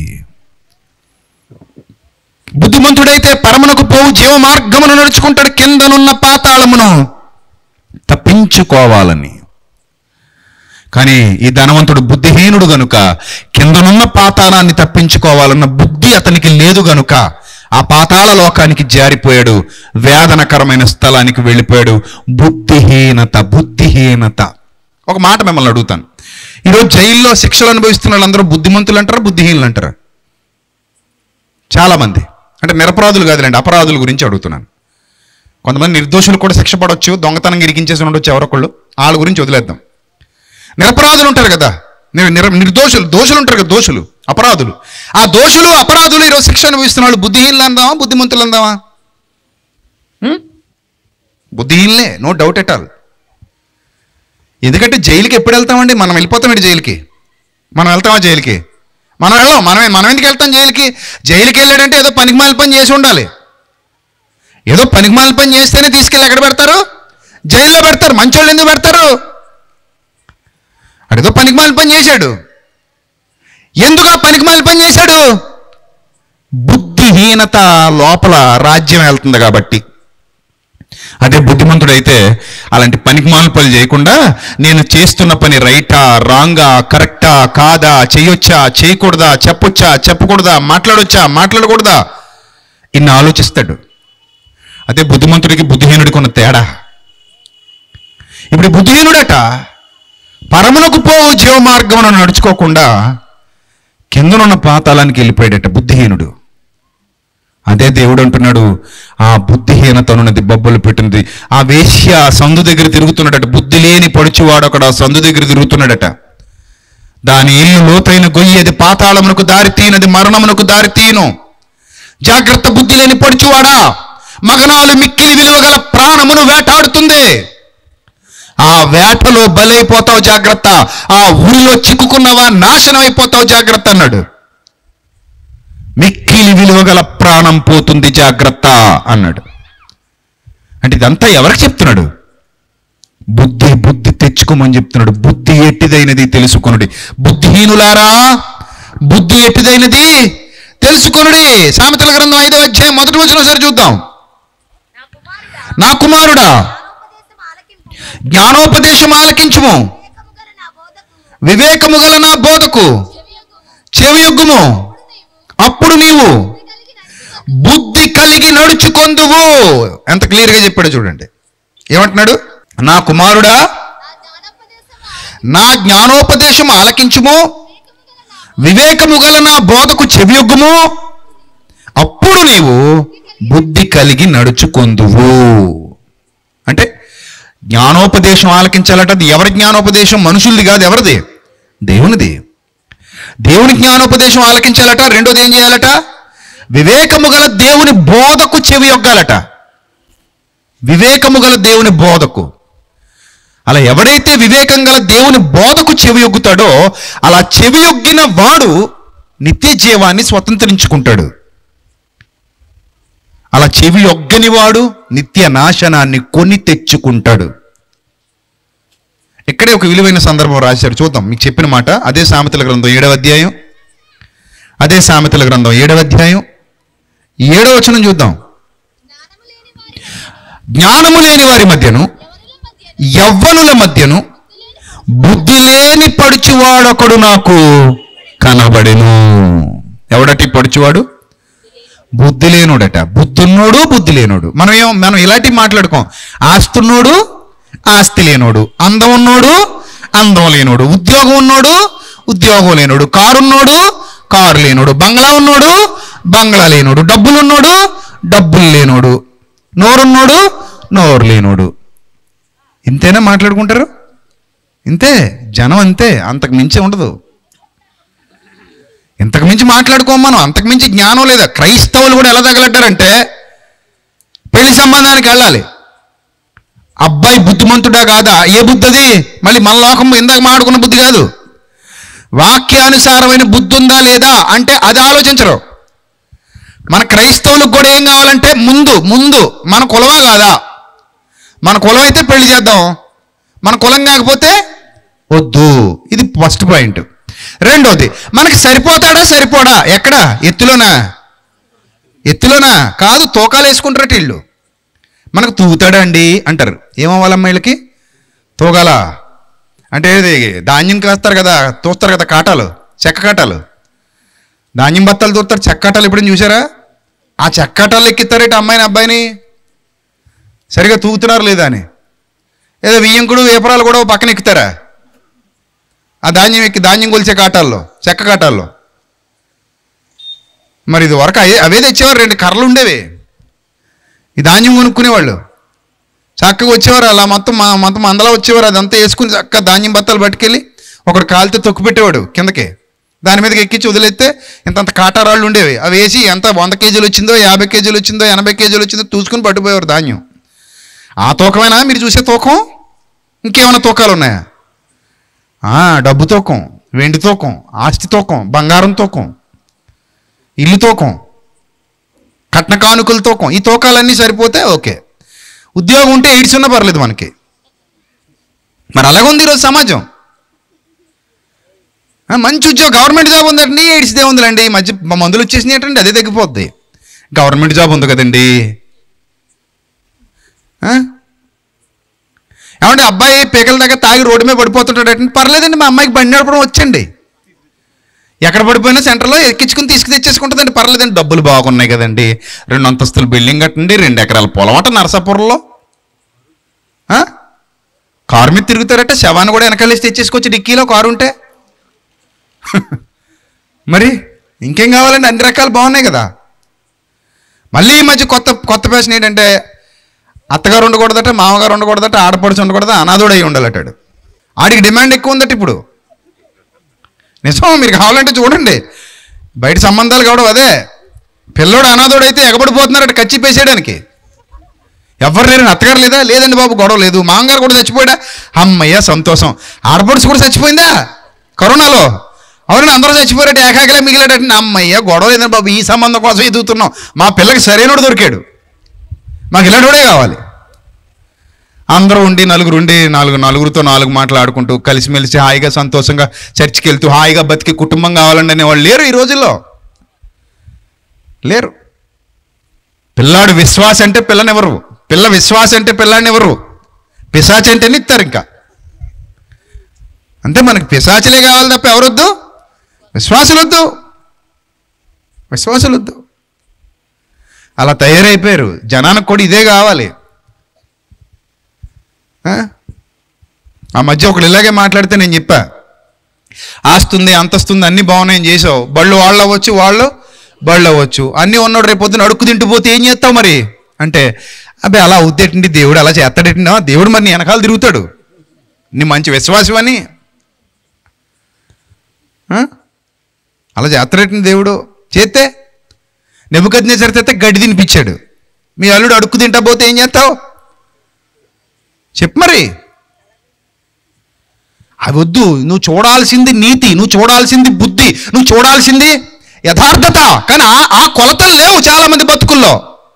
బుద్ధిమంతుడైతే పరమునకు పోవు జీవ మార్గమును నడుచుకుంటాడు, కిందనున్న పాతాళమును తప్పించుకోవాలని. కానీ ఈ ధనవంతుడు బుద్ధిహీనుడు గనుక కిందనున్న పాతాళాన్ని తప్పించుకోవాలన్న బుద్ధి అతనికి లేదు గనుక ఆ పాతాళ లోకానికి జారిపోయాడు, వేదనకరమైన స్థలానికి వెళ్ళిపోయాడు. బుద్ధిహీనత. ఒక మాట మిమ్మల్ని అడుగుతాను, ఈరోజు జైల్లో శిక్షలు అనుభవిస్తున్న వాళ్ళందరూ బుద్ధిమంతులు అంటారా, బుద్ధిహీనులు అంటారా? చాలామంది, అంటే నిరపరాధులు కాదులేండి, అపరాధుల గురించి అడుగుతున్నాను. కొంతమంది నిర్దోషులు కూడా శిక్ష పడవచ్చు, దొంగతనం ఇరికించేసి ఉండొచ్చు ఎవరొకళ్ళు, వాళ్ళ గురించి వదిలేద్దాం. నిరపరాధులు ఉంటారు కదా, దోషులు ఉంటారు కదా, దోషులు, అపరాధులు. ఆ దోషులు, అపరాధులు ఈరోజు శిక్ష అనుభవిస్తున్న వాళ్ళు బుద్ధిహీనులు అందామా, బుద్ధిమంతులు అందామా? బుద్ధిహీనులే, నో డౌట్ ఎట్ ఆల్. ఎందుకంటే జైలుకి ఎప్పుడు వెళ్తామండి? మనం వెళ్ళిపోతాం జైలుకి. మనం వెళ్తామా జైలుకి? మనం వెళ్ళాం. మనం ఎందుకు వెళ్తాం జైలుకి? జైలుకి వెళ్ళాడంటే ఏదో పనికిమాలిన పని చేసి ఉండాలి. ఏదో పనికిమాలిన పని చేస్తేనే తీసుకెళ్ళి ఎక్కడ పెడతారు? జైల్లో పెడతారు. మంచోళ్ళు ఎందుకు పెడతారు? అదేదో పనికిమాలిన పని చేశాడు. ఎందుకు ఆ పనికిమాలిన పని చేశాడు? బుద్ధిహీనత లోపల రాజ్యం వెళ్తుంది కాబట్టి. అదే బుద్ధిమంతుడైతే అలాంటి పనికిమాలిన పనులు చేయకుండా నేను చేస్తున్న పని రైటా, రాంగా, కరెక్టా, కాదా, చేయొచ్చా, చేయకూడదా, చెప్పొచ్చా, చెప్పకూడదా, మాట్లాడొచ్చా, మాట్లాడకూడదా, ఇన్ని ఆలోచిస్తాడు. అదే బుద్ధిమంతుడికి బుద్ధిహీనుడికి ఉన్న తేడా. ఇప్పుడు బుద్ధిహీనుడట పరమునకు పోవు జీవ మార్గమును నడుచుకోకుండా కిందనున్న పాతాళానికి వెళ్ళిపోయాడట బుద్ధిహీనుడు. అదే దేవుడు అంటున్నాడు, ఆ బుద్ధిహీనత అనున్నది బొబ్బలు పెట్టినది. ఆ వేశ్య సందు దగ్గర తిరుగుతున్నాడట, బుద్ధి లేని పడుచువాడు అక్కడ సందు దగ్గర తిరుగుతున్నాడట. దాని ఇల్లు లోతైన గొయ్యి, అది పాతాళమునకు దారి తీనది, మరణమునకు దారి తీను. జాగ్రత్త, బుద్ధి లేని పడుచువాడా, మగనాలు మిక్కిలి విలువగల ప్రాణమును వేటాడుతుంది. ఆ వేటలో బలైపోతావు జాగ్రత్త, ఆ ఊరిలో చిక్కుకున్నవా నాశనం అయిపోతావు జాగ్రత్త అన్నాడు. మిక్కిలి విలువగల ప్రాణం పోతుంది జాగ్రత్త అన్నాడు. అంటే ఇదంతా ఎవరికి చెప్తున్నాడు? బుద్ధి తెచ్చుకోమని చెప్తున్నాడు. బుద్ధి ఎట్టిదైనది తెలుసుకొనుడి. బుద్ధిహీనులారా, బుద్ధి ఎట్టిదైనది తెలుసుకొనుడి. సామెతల గ్రంథం 5వ అధ్యాయం 1వ వచనం ఒకసారి చూద్దాం. నా కుమారుడా, జ్ఞానోపదేశం ఆలకించుము, వివేకము గల నా బోధకు చెవియొగ్గుము, అప్పుడు నీవు బుద్ధి కలిగి నడుచుకొందువు. ఎంత క్లియర్గా చెప్పాడు చూడండి. ఏమంటున్నాడు? నా కుమారుడా, నా జ్ఞానోపదేశం ఆలకించుము, వివేకము గల నా బోధకు చెవియొగ్గుము, అప్పుడు నీవు బుద్ధి కలిగి నడుచుకొందువు. అంటే జ్ఞానోపదేశం ఆలకించాలట. అది ఎవరి జ్ఞానోపదేశం? మనుషులది కాదు. ఎవరిది? దేవునిది. దేవుని జ్ఞానోపదేశం ఆలకించాలట. రెండోది ఏం చేయాలట? వివేకము గల దేవుని బోధకు చెవి యొగ్గాలట. వివేకము గల దేవుని బోధకు. అలా ఎవడైతే వివేకం గల దేవుని బోధకు చెవి యొగ్గుతాడో అలా చెవి యొగ్గిన వాడు నిత్య జీవాన్ని స్వతంత్రించుకుంటాడు. అలా చెవి యొగ్గని వాడు నిత్య నాశనాన్ని కొని తెచ్చుకుంటాడు. ఇక్కడే ఒక విలువైన సందర్భం రాశారు, చూద్దాం. మీకు చెప్పిన మాట అదే సామెతల గ్రంథం 7వ అధ్యాయం, అదే సామెతల గ్రంథం 7వ అధ్యాయం 7వ వచనం చూద్దాం. జ్ఞానము లేని వారి మధ్యను యవ్వనుల మధ్యను బుద్ధి లేని పడుచువాడొకడు నాకు కనబడెను. ఎవడటి పడుచువాడు? బుద్ధి లేనోడట. బుద్ధున్నోడు బుద్ధి లేనోడు. మనం ఇలాంటివి మాట్లాడుకోం. ఆస్తున్నోడు ఆస్తి లేనోడు, అందం ఉన్నోడు అందం లేనోడు, ఉద్యోగం ఉన్నోడు ఉద్యోగం లేనోడు, కారున్నోడు కారు లేనోడు, బంగ్లా ఉన్నోడు బంగ్లా లేనోడు, డబ్బులున్నోడు డబ్బులు లేనోడు, నోరున్నోడు నోరు లేనోడు. ఇంతేనా మాట్లాడుకుంటారు? ఇంతే జనం, అంతే. అంతకు మించి ఉండదు. ఇంతకు మించి మాట్లాడుకోం మనం. అంతకు మించి జ్ఞానం లేదా? క్రైస్తవులు కూడా ఎలా తగలడ్డారంటే పెళ్లి సంబంధానికి వెళ్ళాలి. అబ్బాయి బుద్ధిమంతుడా కాదా? ఏ బుద్ధి అది? మళ్ళీ మన లోకం ఇందాక మాడుకున్న బుద్ధి కాదు. వాక్యానుసారమైన బుద్ధి ఉందా లేదా అంటే అది ఆలోచించరు. మన క్రైస్తవులకు కూడా ఏం కావాలంటే ముందు మన కులమా కాదా? మన కులం అయితే పెళ్లి చేద్దాం, మన కులం కాకపోతే వద్దు. ఇది ఫస్ట్ పాయింట్. రెండోది, మనకి సరిపోడా? ఎక్కడ? ఎత్తులోనా కాదు, తూకాలు వేసుకుంటారట వీళ్ళు. మనకు తూగుతాడా అండి అంటారు. ఏమవ్వాలమ్మా వీళ్ళకి? తూగాల అంటే ధాన్యం కాస్తారు కదా, తూస్తారు కదా, కాటాలు, చెక్క కాటాలు, ధాన్యం బత్తాలు తూస్తారు. చెక్క కాటాలు ఎప్పుడైనా చూసారా? ఆ చెక్క కాటాలు ఎక్కిస్తారేట అబ్బాయిని సరిగా తూగుతున్నారు లేదా అని. ఏదో వియ్యంకుడు వేపరాలు కూడా పక్కన ఎక్కుతారా? ఆ ధాన్యం కొలిచే కాటాల్లో, చెక్క కాటాల్లో. మరి ఇది వరకు అవే తెచ్చేవారు. 2 కర్రలు ఉండేవి. ఈ ధాన్యం కొనుక్కునేవాళ్ళు చక్కగా వచ్చేవారు. అలా మొత్తం అందలా వచ్చేవారు. అదంతా వేసుకుని చక్కగా ధాన్యం బత్తాలు పట్టుకెళ్ళి ఒకడు కాలితో తొక్కు పెట్టేవాడు కిందకి. దాని మీదకి ఎక్కించి వదిలేస్తే ఇంతంత కాటారాళ్ళు ఉండేవి. అవి వేసి ఎంత 100 కేజీలు వచ్చిందో, 50 కేజీలు వచ్చిందో, 80 కేజీలు వచ్చిందో చూసుకుని పట్టుకుపోయేవారు ధాన్యం. ఆ తూకమేనా మీరు చూసే తూకం? ఇంకేమైనా తూకాలు ఉన్నాయా? డబ్బు తూకం, వెండి తూకం, ఆస్తి తూకం, బంగారం తూకం, ఇల్లు తూకం, కట్న కానుకల తూకం. ఈ తూకాలన్నీ సరిపోతే ఓకే. ఉద్యోగం ఉంటే ఎయిడ్స్ ఉన్నా పర్లేదు మనకి. మరి అలాగుంది ఈరోజు సమాజం. మంచి ఉద్యోగం, గవర్నమెంట్ జాబ్ ఉందండి, ఎయిడ్స్ దే ఉందిలేండి. ఈ మధ్య మందులు వచ్చేసినాయి ఏంటండి, అదే తగ్గిపోద్ది. గవర్నమెంట్ జాబ్ ఉంది కదండి. ఏమంటే అబ్బాయి పీకల దగ్గర తాగి రోడ్డు మీద పడిపోతుంటాడంటే పర్లేదండి, మా అమ్మాయికి బండి నడపడం వచ్చండి. ఎక్కడ పడిపోయినా సెంటర్లో ఎక్కించుకుని తెచ్చేసుకుంటుందండి, పర్లేదండి. డబ్బులు బాగున్నాయి కదండి, 2 అంతస్తులు బిల్డింగ్ కట్టండి, 2 ఎకరాల పొలం అట నరసాపురంలో. కారు మీద తిరుగుతారట, శవాన్ని కూడా వెనకాలేసి తెచ్చేసుకోవచ్చు డిక్కీలో కారు ఉంటే. మరి ఇంకేం కావాలండి? అన్ని రకాలు బాగున్నాయి కదా. మళ్ళీ ఈ మధ్య కొత్త ఫ్యాషన్ ఏంటంటే అత్తగారు ఉండకూడదట, మామగారు ఉండకూడదట, ఆడపడుచు ఉండకూడదు, అనాథోడు అయి ఉండాలటాడు. ఆడికి డిమాండ్ ఎక్కువ ఉందట ఇప్పుడు. నిజం, మీరు కావాలంటే చూడండి. బయట సంబంధాలు కావడం అదే. పిల్లోడు అనాథోడైతే ఎగబడిపోతున్నారట కచ్చి పేసేయడానికి. ఎవరు లేరని అత్తగారు లేదా? లేదండి బాబు, గొడవ లేదు. మామగారు కూడా చచ్చిపోయాడా? అమ్మయ్య సంతోషం. ఆడపడుచు కూడా చచ్చిపోయిందా కరోనాలో? అవునండి, అందరూ చచ్చిపోయారట, ఏకాకిలా మిగిలాడట. అమ్మయ్య గొడవ లేదండి బాబు, ఈ సంబంధం కోసం ఎదుగుతున్నాం, మా పిల్లకి సరైనోడు దొరికాడు, మాకు ఇలాంటివాడే కావాలి. అందరూ ఉండి నలుగురితో 4 మాటలు ఆడుకుంటూ కలిసిమెలిసి హాయిగా సంతోషంగా చర్చికి వెళ్తూ హాయిగా బతికి కుటుంబం కావాలండి అనేవాళ్ళు లేరు ఈ రోజుల్లో. లేరు. పిల్లాడు విశ్వాస అంటే పిల్లనివ్వరు, పిల్ల విశ్వాస అంటే పిల్లాడినివ్వరు, పిశాచి అంటేనే ఇస్తారు. ఇంకా అంతే, మనకి పిశాచులే కావాలి తప్ప ఎవరొద్దు? విశ్వాసులొద్దు. అలా తయారైపోయారు. జనానికి కూడా ఇదే కావాలి. ఆ మధ్య ఒకళ్ళు ఇలాగే మాట్లాడితే నేను చెప్పా, ఆస్తుంది అంతస్తుంది అన్నీ బాగున్నాయని చేసావు, బళ్ళు వాళ్ళు అవ్వచ్చు, అన్నీ ఉన్నాడు, రేపు పొద్దున అడుక్కు తింటుపోతే ఏం చేస్తావు మరి అంటే, అబ్బాయి అలా అవుతేటండి, దేవుడు అలా చేస్తాడేటండి. దేవుడు మరి నీ వెనకాల తిరుగుతాడు, నీ మంచి విశ్వాసం అని. అలా చేస్తాడేంటి దేవుడు? చేస్తే నెబుకద్నెజర్ చేస్తే గడ్డి తినిపించాడు. మీ అల్లుడు అడుక్కు తింటా పోతే ఏం చేస్తావు? చెప్పు మరి. అవి వద్దు. నువ్వు చూడాల్సింది నీతి, నువ్వు చూడాల్సింది బుద్ధి, నువ్వు చూడాల్సింది యథార్థత. కానీ ఆ కొలతలు లేవు చాలామంది బతుకుల్లో.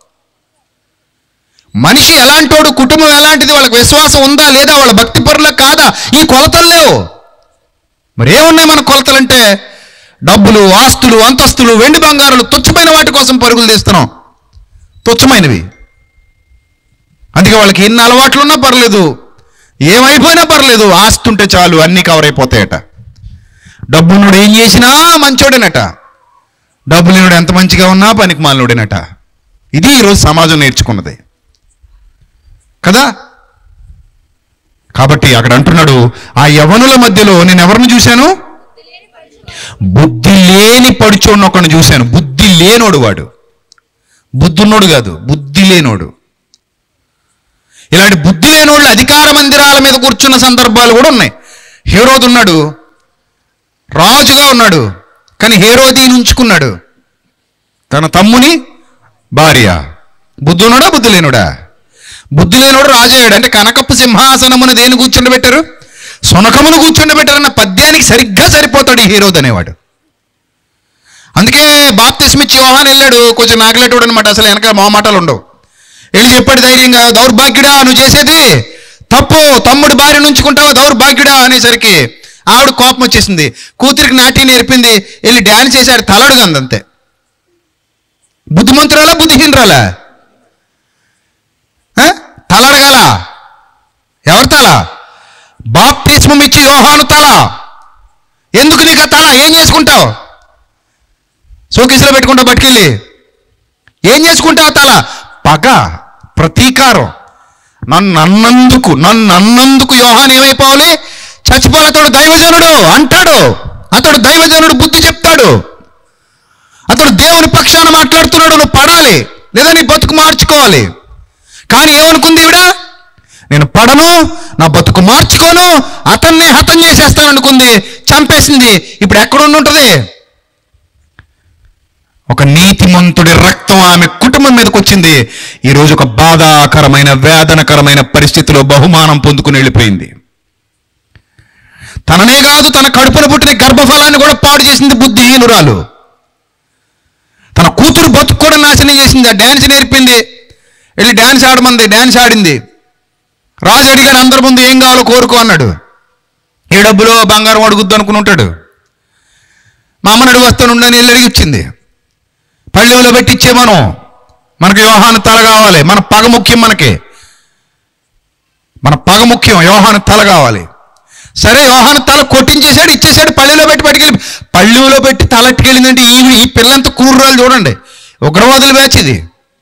మనిషి ఎలాంటోడు, కుటుంబం ఎలాంటిది, వాళ్ళకి విశ్వాసం ఉందా లేదా, వాళ్ళ భక్తి పరులకు కాదా, ఈ కొలతలు లేవు. మరి ఏమున్నాయి మన కొలతలంటే? డబ్బులు, ఆస్తులు, అంతస్తులు, వెండి బంగారాలు, తుచ్చమైన వాటి కోసం పరుగులు తీస్తున్నాం. తుచ్చమైనవి. అందుకే వాళ్ళకి ఎన్ని అలవాట్లు ఉన్నా పర్లేదు, ఏమైపోయినా పర్లేదు, ఆస్తి ఉంటే చాలు అన్నీ కవర్ అయిపోతాయట. డబ్బునుడు ఏం చేసినా మంచోడేనట, డబ్బు లేనుడు ఎంత మంచిగా ఉన్నా పనికి మాలినోడేనట. ఇది ఈరోజు సమాజం నేర్చుకున్నది కదా. కాబట్టి అక్కడ అంటున్నాడు, ఆ యవ్వనుల మధ్యలో నేను ఎవరిని చూశాను? బుద్ధి లేని పడుచోడిని ఒకడిని చూశాను. బుద్ధి లేనోడు వాడు, బుద్ధున్నోడు కాదు, బుద్ధి లేనోడు. ఇలాంటి బుద్ధి లేనోళ్ళు అధికార మందిరాల మీద కూర్చున్న సందర్భాలు కూడా ఉన్నాయి. హేరోదు ఉన్నాడు, రాజుగా ఉన్నాడు, కానీ హేరోదిని ఉంచుకున్నాడు తన తమ్ముని భార్య. బుద్ధి ఉన్నాడా? బుద్ధి లేనుడా? బుద్ధి లేనోడు రాజు అయ్యాడు. అంటే కనకపు సింహాసనమును దేని కూర్చుండబెట్టారు? సునకమును కూర్చుండబెట్టారన్న పద్యానికి సరిగ్గా సరిపోతాడు ఈ హేరోదు అనేవాడు. అందుకే బాప్తిస్మిచ్చి యోహాను వెళ్ళాడు, కొంచెం నాగలేటోడు అనమాట, అసలు వెనక మాటలు ఉండవు. వెళ్ళి చెప్పాడు ధైర్యంగా, దౌర్భాగ్యుడా నువ్వు చేసేది తప్పు, తమ్ముడు భార్య నుంచుకుంటావా దౌర్భాగ్యుడా అనేసరికి ఆవిడ కోపం వచ్చేసింది. కూతురికి నాట్యం నేర్పింది, వెళ్ళి డ్యాన్స్ చేశాడు, తలడు అంతే. బుద్ధిమంతురాలా బుద్ధిహీనరాలా? తలడగల ఎవరి తల? బాప్తిస్మం ఇచ్చి యోహాను తల. ఎందుకు నీకు ఆ తల? ఏం చేసుకుంటావు? షోకేసులో పెట్టుకుంటావు, పట్టుకెళ్ళి ఏం చేసుకుంటావు? తల పగ, ప్రతీకారం. నన్ను అన్నందుకు యోహాను ఏమైపోవాలి? చచ్చిపోవాలి. అతడు దైవజనుడు అంటాడు, అతడు దైవజనుడు, బుద్ధి చెప్తాడు, అతడు దేవుని పక్షాన మాట్లాడుతున్నాడు. నువ్వు పడాలి లేదా నీ బతుకు మార్చుకోవాలి. కానీ ఏమనుకుంది ఈవిడ? నేను పడను, నా బతుకు మార్చుకోను, అతన్ని హతం చేసేస్తాననుకుంది, చంపేసింది. ఇప్పుడు ఎక్కడుండి ఉంటుంది? ఒక నీతిమంతుడి రక్తం ఆమె కుటుంబం మీదకి వచ్చింది. ఈరోజు ఒక బాధాకరమైన, వేదనకరమైన పరిస్థితిలో బహుమానం పొందుకుని వెళ్ళిపోయింది. తననే కాదు, తన కడుపున పుట్టిన గర్భఫలాన్ని కూడా పాడు చేసింది బుద్ధిహీనురాలు. తన కూతురు బతుకు కూడా నాశనం చేసింది. ఆ డ్యాన్స్ నేర్పింది, వెళ్ళి డ్యాన్స్ ఆడమంది, డ్యాన్స్ ఆడింది. రాజు అడిగాడు అందరి ముందు, ఏం కావాలో కోరుకో అన్నాడు. ఏ డబ్బులో బంగారం అడుగుద్దు అనుకుని ఉంటాడు. మా అమ్మని అడుగు వస్తానుండని వెళ్ళి అడిగి వచ్చింది. పళ్ళెంలో పెట్టి ఇచ్చే మనకు యోహాను తల కావాలి. మన పగ ముఖ్యం, మన పగ ముఖ్యం, యోహాను తల కావాలి. సరే యోహాను తల కొట్టించేశాడు, ఇచ్చేసాడు, పళ్ళెంలో పెట్టి పట్టుకెళ్ళి. పళ్ళెంలో పెట్టి తలెట్టుకెళ్ళిందంటే ఈ పిల్లంత క్రూరాలు చూడండి, ఉగ్రవాదులు బ్యాచ్ ఇది.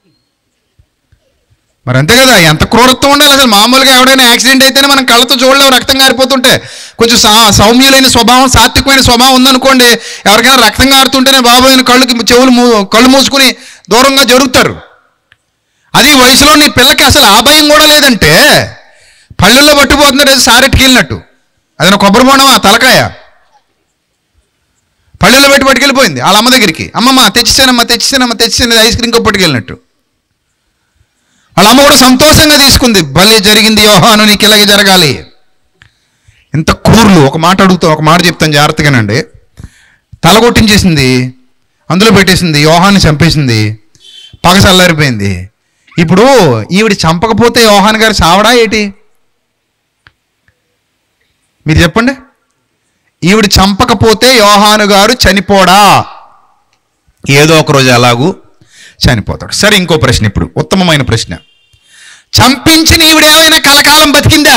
మరి అంతే కదా, ఎంత క్రూరత్వం ఉండాలి అసలు. మామూలుగా ఎవడైనా యాక్సిడెంట్ అయితేనే మనం కళ్ళతో చూడలేవు, రక్తం కారిపోతుంటే. కొంచెం సౌమ్యులైన స్వభావం, సాత్వికమైన స్వభావం ఉందనుకోండి, ఎవరికైనా రక్తం కారుతుంటేనే బాబోయిన కళ్ళు మూసుకుని దూరంగా జరుగుతారు. అది వయసులో నీ పిల్లకి అసలు ఆ భయం కూడా లేదంటే పళ్ళల్లో పట్టుకుపోతున్నాడు, ఏదో సారెట్కి వెళ్ళినట్టు. అదైనా కొబ్బరి బోండమా, తలకాయ పళ్ళల్లో పెట్టి పట్టుకెళ్ళిపోయింది వాళ్ళ అమ్మ దగ్గరికి. అమ్మమ్మ తెచ్చేసానమ్మా ఐస్ క్రీమ్ కప్పు పట్టుకెళ్ళినట్టు. వాళ్ళ అమ్మ కూడా సంతోషంగా తీసుకుంది. భలే జరిగింది యోహాను, నీకు ఇలాగే జరగాలి. ఇంత క్రూరులు. ఒక మాట చెప్తాను జాగ్రత్తగానండి. తల కొట్టించేసింది, అందులో పెట్టేసింది, యోహాన్ని చంపేసింది, పగ చల్లారిపోయింది. ఇప్పుడు ఈవిడ చంపకపోతే యోహాను గారు చావడా ఏటి? మీరు చెప్పండి. ఈవిడ చంపకపోతే యోహాను గారు చనిపోడా? ఏదో ఒక రోజు అలాగూ చనిపోతాడు. సరే, ఇంకో ప్రశ్న, ఇప్పుడు ఉత్తమమైన ప్రశ్న. చంపించిన ఈవిడ ఏమైనా కలకాలం బతికిందా?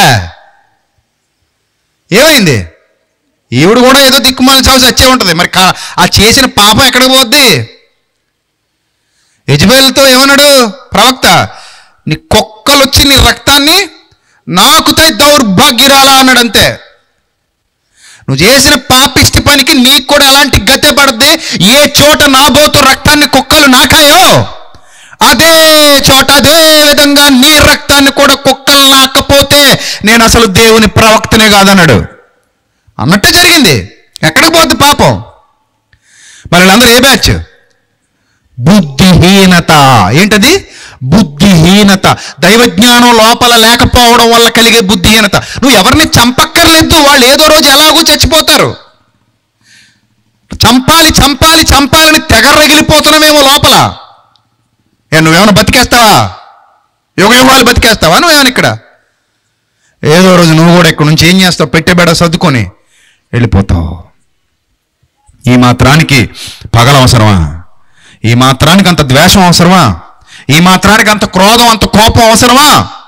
ఏమైంది? ఈవిడ కూడా ఏదో దిక్కుమాల చావు చచ్చే ఉంటుంది. మరి ఆ చేసిన పాపం ఎక్కడికి పోద్ది? యెజబెల్తో ఏమన్నాడు ప్రవక్త? నీ కుక్కలు వచ్చి నీ రక్తాన్ని నాకుతాయి దౌర్భాగ్యురాలా అన్నాడు. అంతే. నువ్వు చేసిన పాపిష్టి పనికి నీకు కూడా ఎలాంటి గతే పడుద్ది? ఏ చోట నాబోతు రక్తాన్ని కుక్కలు నాకాయో అదే చోట, అదే విధంగా నీ రక్తాన్ని కూడా కుక్కలు నాకపోతే నేను అసలు దేవుని ప్రవక్తనే కాదన్నాడు. అన్నట్టే జరిగింది. ఎక్కడ పోద్ది పాపం? మరి వీళ్ళందరూ ఏ బ్యాచ్? బుద్ధిహీనత. ఏంటది? బుద్ధిహీనత. దైవజ్ఞానం లోపల లేకపోవడం వల్ల కలిగే బుద్ధిహీనత. నువ్వు ఎవరిని చంపక్కర్లేదు, వాళ్ళు ఏదో రోజు ఎలాగూ చచ్చిపోతారు. చంపాలి చంపాలి చంపాలని తెగరగిలిపోతున్నామేమో లోపల. నువ్వేమైనా బతికేస్తావా? యుగాలు బతికేస్తావా నువ్వేమైనా? ఇక్కడ ఏదో రోజు నువ్వు కూడా ఇక్కడ నుంచి ఏం చేస్తావు? పెట్టెబెడ సర్దుకొని వెళ్ళిపోతావు. ఈ మాత్రానికి పగల అవసరమా? ఈ మాత్రానికి అంత ద్వేషం అవసరమా? ఈ మాత్రానికి అంత క్రోధం, అంత కోపం అవసరమా?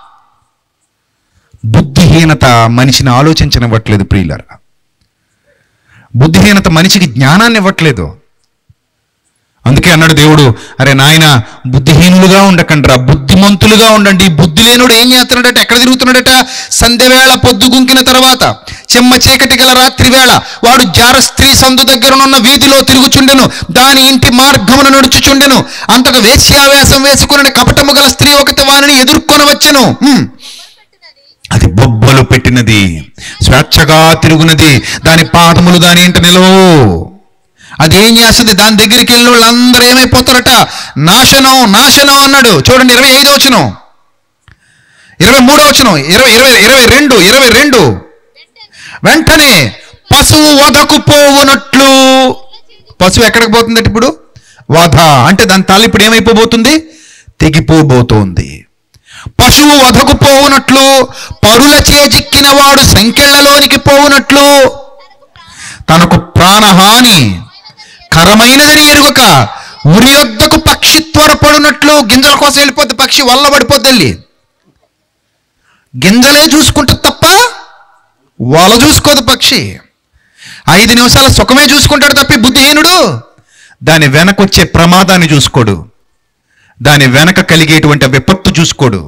బుద్ధిహీనత మనిషిని ఆలోచించనివ్వట్లేదు ప్రియులారా. బుద్ధిహీనత మనిషికి జ్ఞానాన్ని ఇవ్వట్లేదు. అందుకే అన్నాడు దేవుడు, అరే నాయన బుద్ధిహీనులుగా ఉండకండిరా, బుద్ధిమంతులుగా ఉండండి. బుద్ధి లేనుడు ఏం చేస్తున్నాడట? ఎక్కడ తిరుగుతున్నాడట? సంధ్యవేళ పొద్దు గుంకిన తర్వాత చెమ్మ చీకటి గల రాత్రి వేళ వాడు జార స్త్రీ సందు దగ్గరనున్న వీధిలో తిరుగుచుండెను, దాని ఇంటి మార్గమును నడుచుచుండెను. అంతకు వేశ్యావేశం వేసుకుని కపటము గల స్త్రీ ఒకటి వారిని ఎదుర్కొని వచ్చెను. అది బొబ్బలు పెట్టినది, స్వేచ్ఛగా తిరుగునది, దాని పాదములు దాని ఇంట నిలవు. అది ఏం చేస్తుంది? దాని దగ్గరికి వెళ్ళిన వాళ్ళందరూ ఏమైపోతారట? నాశనం నాశనం అన్నాడు. చూడండి 25వ వచనం, 23వ వచనం, 22. వెంటనే పశువు వధకు పోవునట్లు. పశువు ఎక్కడికి పోతుందట ఇప్పుడు? వధ అంటే దాని తల ఇప్పుడు ఏమైపోబోతుంది? తెగిపోబోతోంది. పశువు వధకు పోవునట్లు, పరులచే చిక్కిన వాడు సంకెళ్లలోనికి పోవునట్లు, తనకు ప్రాణహాని కరమైనదని ఎరుగక ఉరి యొద్దకు పక్షి త్వరపడునట్లు. గింజల కోసం వెళ్ళిపోద్ది పక్షి, వల్ల పడిపోద్ది. వెళ్ళి గింజలే చూసుకుంటుంది తప్ప వల చూసుకోదు పక్షి. 5 నిమిషాల సుఖమే చూసుకుంటాడు తప్పి బుద్ధిహీనుడు దాని వెనకొచ్చే ప్రమాదాన్ని చూసుకోడు, దాని వెనక కలిగేటువంటి విపత్తు చూసుకోడు.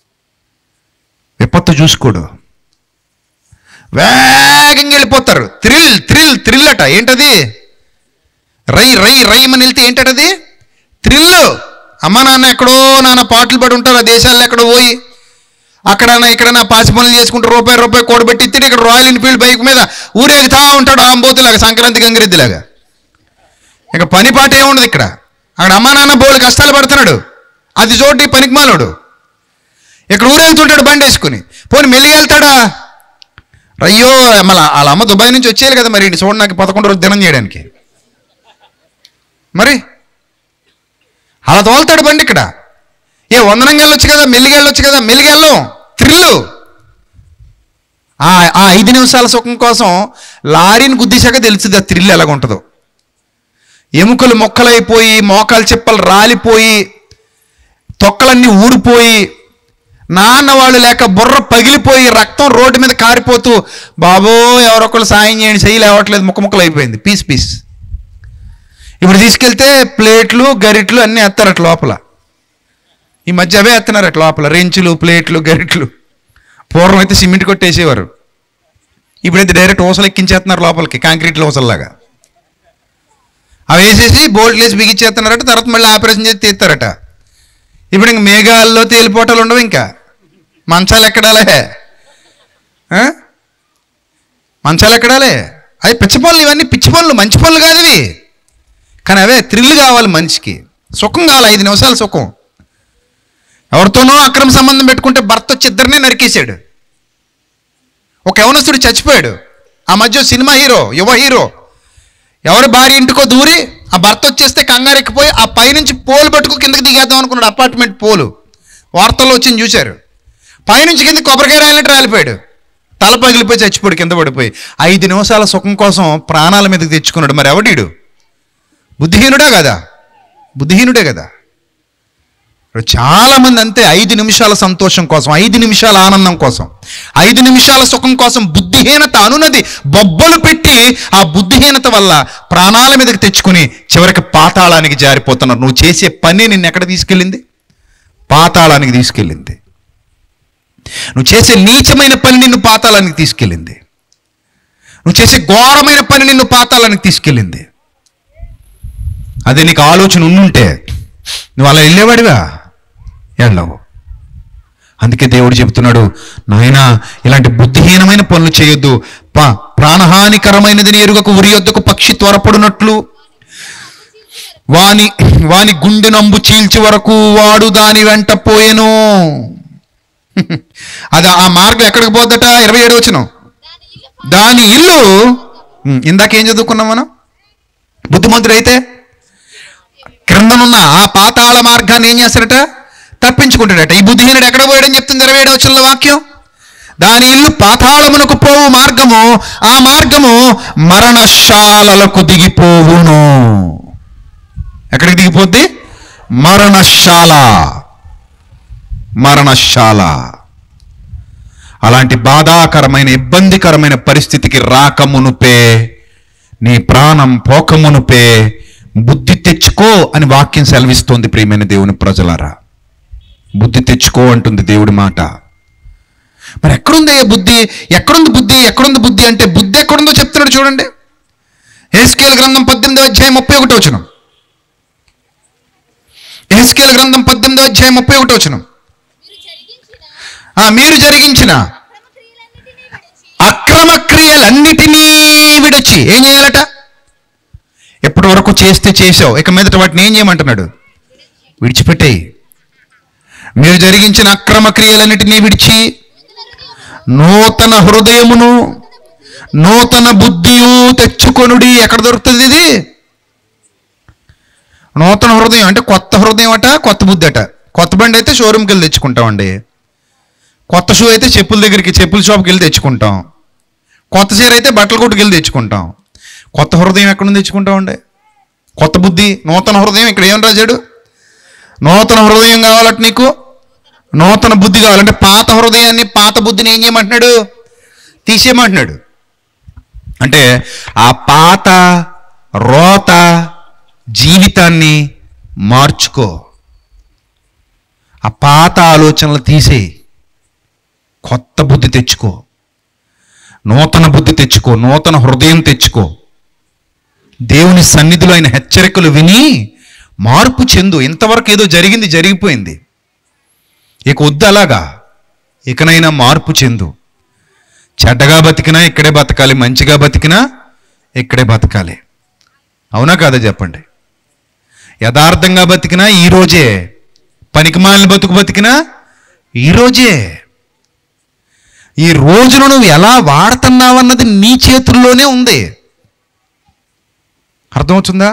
వేగంగా వెళ్ళిపోతారు. థ్రిల్ అట. ఏంటది? రైమని వెళ్తే ఏంటది? థ్రిల్. అమ్మ నాన్న ఎక్కడో పాటలు పడి ఉంటారు ఆ దేశాల్లో, ఎక్కడో పోయి ఇక్కడన్నా పాసి పనులు చేసుకుంటారు, రూపాయి కూడబెట్టి ఇస్తే ఇక్కడ రాయల్ ఎన్ఫీల్డ్ బైక్ మీద ఊరేగుతా ఉంటాడు ఆంబోతులాగా, సంక్రాంతి గంగిరెద్దిలాగా. ఇక పని పాట ఏముండదు ఇక్కడ. అక్కడ అమ్మ నాన్న బోళ్ళు కష్టాలు పడుతున్నాడు, అది చోటి పనికిమాలోడు. ఇక్కడ ఊరేగుతుంటాడు బండి వేసుకుని. పోనీ మెల్లిగా వెళ్తాడా? అయ్యో మళ్ళీ వాళ్ళ అమ్మ దుబాయ్ నుంచి వచ్చేయాలి కదా మరి చూడడానికి 11 రోజులు దినం చేయడానికి. మరి అలా తోలుతాడు బండి. ఇక్కడ వందనంగా వెళ్ళొచ్చు కదా, మెల్లిగా వెళ్ళొచ్చు కదా. మెల్లిగా వెళ్ళం, థ్రిల్లు. ఆ 5 నిమిషాల సుఖం కోసం లారీని గుద్దేశాక తెలుస్తుంది ఆ థ్రిల్ ఎలాగుంటుందో. ఎముకలు మొక్కలైపోయి, మోకాలు చిప్పలు రాలిపోయి, తొక్కలన్నీ ఊడిపోయి, నాన్న వాళ్ళు లేక బుర్ర పగిలిపోయి, రక్తం రోడ్డు మీద కారిపోతూ, బాబో ఎవరొకరు సాయం చేయండి, చెయ్యి లేవట్లేదు, ముక్కలు అయిపోయింది, పీస్. ఇప్పుడు తీసుకెళ్తే ప్లేట్లు గరిట్లు అన్నీ ఎత్తారట లోపల. ఈ మధ్య అవే ఎత్తున్నారట లోపల, రెంచులు ప్లేట్లు గరిట్లు. పూర్వం అయితే సిమెంట్ కొట్టేసేవారు, ఇప్పుడైతే డైరెక్ట్ ఊసలు ఎక్కించేస్తున్నారు లోపలికి, కాంక్రీట్ ఊసల్లాగా. అవి వేసేసి బోల్ట్లు వేసి బిగించేస్తున్నారట. తర్వాత మళ్ళీ ఆపరేషన్ చేసి తీస్తారట. ఇప్పుడు ఇంక మేఘాల్లో తేలిపోటాలు ఉండవు, ఇంకా మంచాలు ఎక్కడాలే, మంచాలు ఎక్కడాలే. అవి పిచ్చి పనులు, ఇవన్నీ పిచ్చి పనులు, మంచి పనులు కాదు ఇవి. కానీ అవే థ్రిల్ కావాలి మనిషికి, సుఖం కావాలి, 5 నిమిషాల సుఖం. ఎవరితోనో అక్రమ సంబంధం పెట్టుకుంటే భర్త వచ్చి ఇద్దరినే నరికేశాడు. ఒక యవనస్తుడు చచ్చిపోయాడు. ఆ మధ్య సినిమా హీరో, యువ హీరో, ఎవరి భార్య ఇంటికో దూరి ఆ భర్త వచ్చేస్తే కంగారెక్కిపోయి ఆ పైనుంచి పోలు పట్టుకు కిందకి దిగేద్దాం అనుకున్నాడు. అపార్ట్మెంట్ పోలు వార్తల్లో వచ్చింది చూశారు. పైనుంచి కింద కొబ్బరికాయ రాయినట్టు రాలిపోయాడు, తల పగిలిపోయి చచ్చిపోయాడు, కింద పడిపోయి. 5 నిమిషాల సుఖం కోసం ప్రాణాల మీదకి తెచ్చుకున్నాడు. మరి ఎవడీడు? బుద్ధిహీనుడే కదా. చాలామంది అంతే, 5 నిమిషాల సంతోషం కోసం, 5 నిమిషాల ఆనందం కోసం, 5 నిమిషాల సుఖం కోసం బుద్ధిహీనత అనున్నది బొబ్బలు పెట్టి, ఆ బుద్ధిహీనత వల్ల ప్రాణాల మీదకి తెచ్చుకుని చివరికి పాతాళానికి జారిపోతున్నారు. నువ్వు చేసే పని నిన్ను ఎక్కడ తీసుకెళ్ళింది? పాతాళానికి తీసుకెళ్ళింది. నువ్వు చేసే నీచమైన పని నిన్ను పాతాళానికి తీసుకెళ్ళింది. నువ్వు చేసే ఘోరమైన పని నిన్ను పాతాళానికి తీసుకెళ్ళింది. అదే నీకు ఆలోచన ఉండుంటే నువ్వు అలా వెళ్ళేవాడివా? వెళ్ళవు. అందుకే దేవుడు చెబుతున్నాడు, నాయనా ఇలాంటి బుద్ధిహీనమైన పనులు చేయొద్దు, ప్రాణహానికరమైనది ఎరుగకు ఉరి యొద్దకు పక్షి త్వరపడునట్లు వాని గుండె నంబు చీల్చి వరకు వాడు దాని వెంట పోయెను. అది ఆ మార్గం ఎక్కడికి పోద్దట? 27 వచనం. దాని ఇల్లు ఇందాకేం చదువుకున్నాం మనం? బుద్ధిమంతుడైతే క్రిందనున్న ఆ పాతాళ మార్గాన్ని ఏం చేస్తాడట? తప్పించుకుంటాడట. ఈ బుద్ధిహీనుడు ఎక్కడ పోయాడని చెప్తుంది 27 వచనంలో వాక్యం. దాని ఇల్లు పాతాళమునకు పోవు మార్గము, ఆ మార్గము మరణశాలలకు దిగిపోవును. ఎక్కడికి దిగిపోద్ది? మరణశాల. అలాంటి బాధాకరమైన ఇబ్బందికరమైన పరిస్థితికి రాకమునుపే, నీ ప్రాణం పోకమునుపే బుద్ధి తెచ్చుకో అని వాక్యం సెలవిస్తోంది. ప్రియమైన దేవుని ప్రజలారా, బుద్ధి తెచ్చుకో అంటుంది దేవుడి మాట. మరి ఎక్కడుంది బుద్ధి? ఎక్కడుంది బుద్ధి అంటే బుద్ధి ఎక్కడుందో చెప్తున్నాడు చూడండి. యెహెజ్కేలు గ్రంథం 18వ అధ్యాయం 31వ వచనం. యెహెజ్కేలు గ్రంథం 18వ అధ్యాయం 31వ వచనం. మీరు జరిగించిన అక్రమ క్రియలన్నిటినీ విడిచి ఏం చేయాలట? ఎప్పటి వరకు చేస్తే చేసావు, ఇక మీదట వాటిని ఏం చేయమంటున్నాడు? విడిచిపెట్టేయి. మీరు జరిగించిన అక్రమ క్రియలన్నిటినీ విడిచి నూతన హృదయమును నూతన బుద్ధియు తెచ్చుకొనుడి. ఎక్కడ దొరుకుతుంది ఇది? నూతన హృదయం అంటే కొత్త హృదయం అట, కొత్త బుద్ధి అట. కొత్త బండి అయితే షోరూమ్కి వెళ్ళి తెచ్చుకుంటామండి. కొత్త షూ అయితే చెప్పుల షాప్కి వెళ్ళి తెచ్చుకుంటాం. కొత్త చీర అయితే బట్టల కొట్టుకు వెళ్ళి తెచ్చుకుంటాం. కొత్త హృదయం ఎక్కడ నుంచి తెచ్చుకుంటామండి? కొత్త బుద్ధి, నూతన హృదయం. ఇక్కడ ఏం రాశాడు? నూతన హృదయం కావాలట నీకు, నూతన బుద్ధి కావాలంటే పాత హృదయాన్ని, పాత బుద్ధిని ఏం చేయమంటున్నాడు? తీసేయమంటున్నాడు. అంటే ఆ పాత రోత జీవితాన్ని మార్చుకో. ఆ పాత ఆలోచనలు తీసేయి, కొత్త బుద్ధి తెచ్చుకో, నూతన బుద్ధి తెచ్చుకో, నూతన హృదయం తెచ్చుకో. దేవుని సన్నిధిలో ఆయన హెచ్చరికలు విని మార్పు చెందు. ఇంతవరకు ఏదో జరిగిపోయింది, ఇక వద్దు అలాగా. ఇకనైనా మార్పు చెందు. చెడ్డగా బతికినా ఇక్కడే బతకాలి, మంచిగా బతికినా ఇక్కడే బతకాలి. అవునా కాదా చెప్పండి? యథార్థంగా బతికినా ఈరోజే, పనికిమాలిన బతికినా ఈరోజే. ఈ రోజును నువ్వు ఎలా వాడుతున్నావన్నది నీ చేతుల్లోనే ఉంది. అర్థమవుతుందా?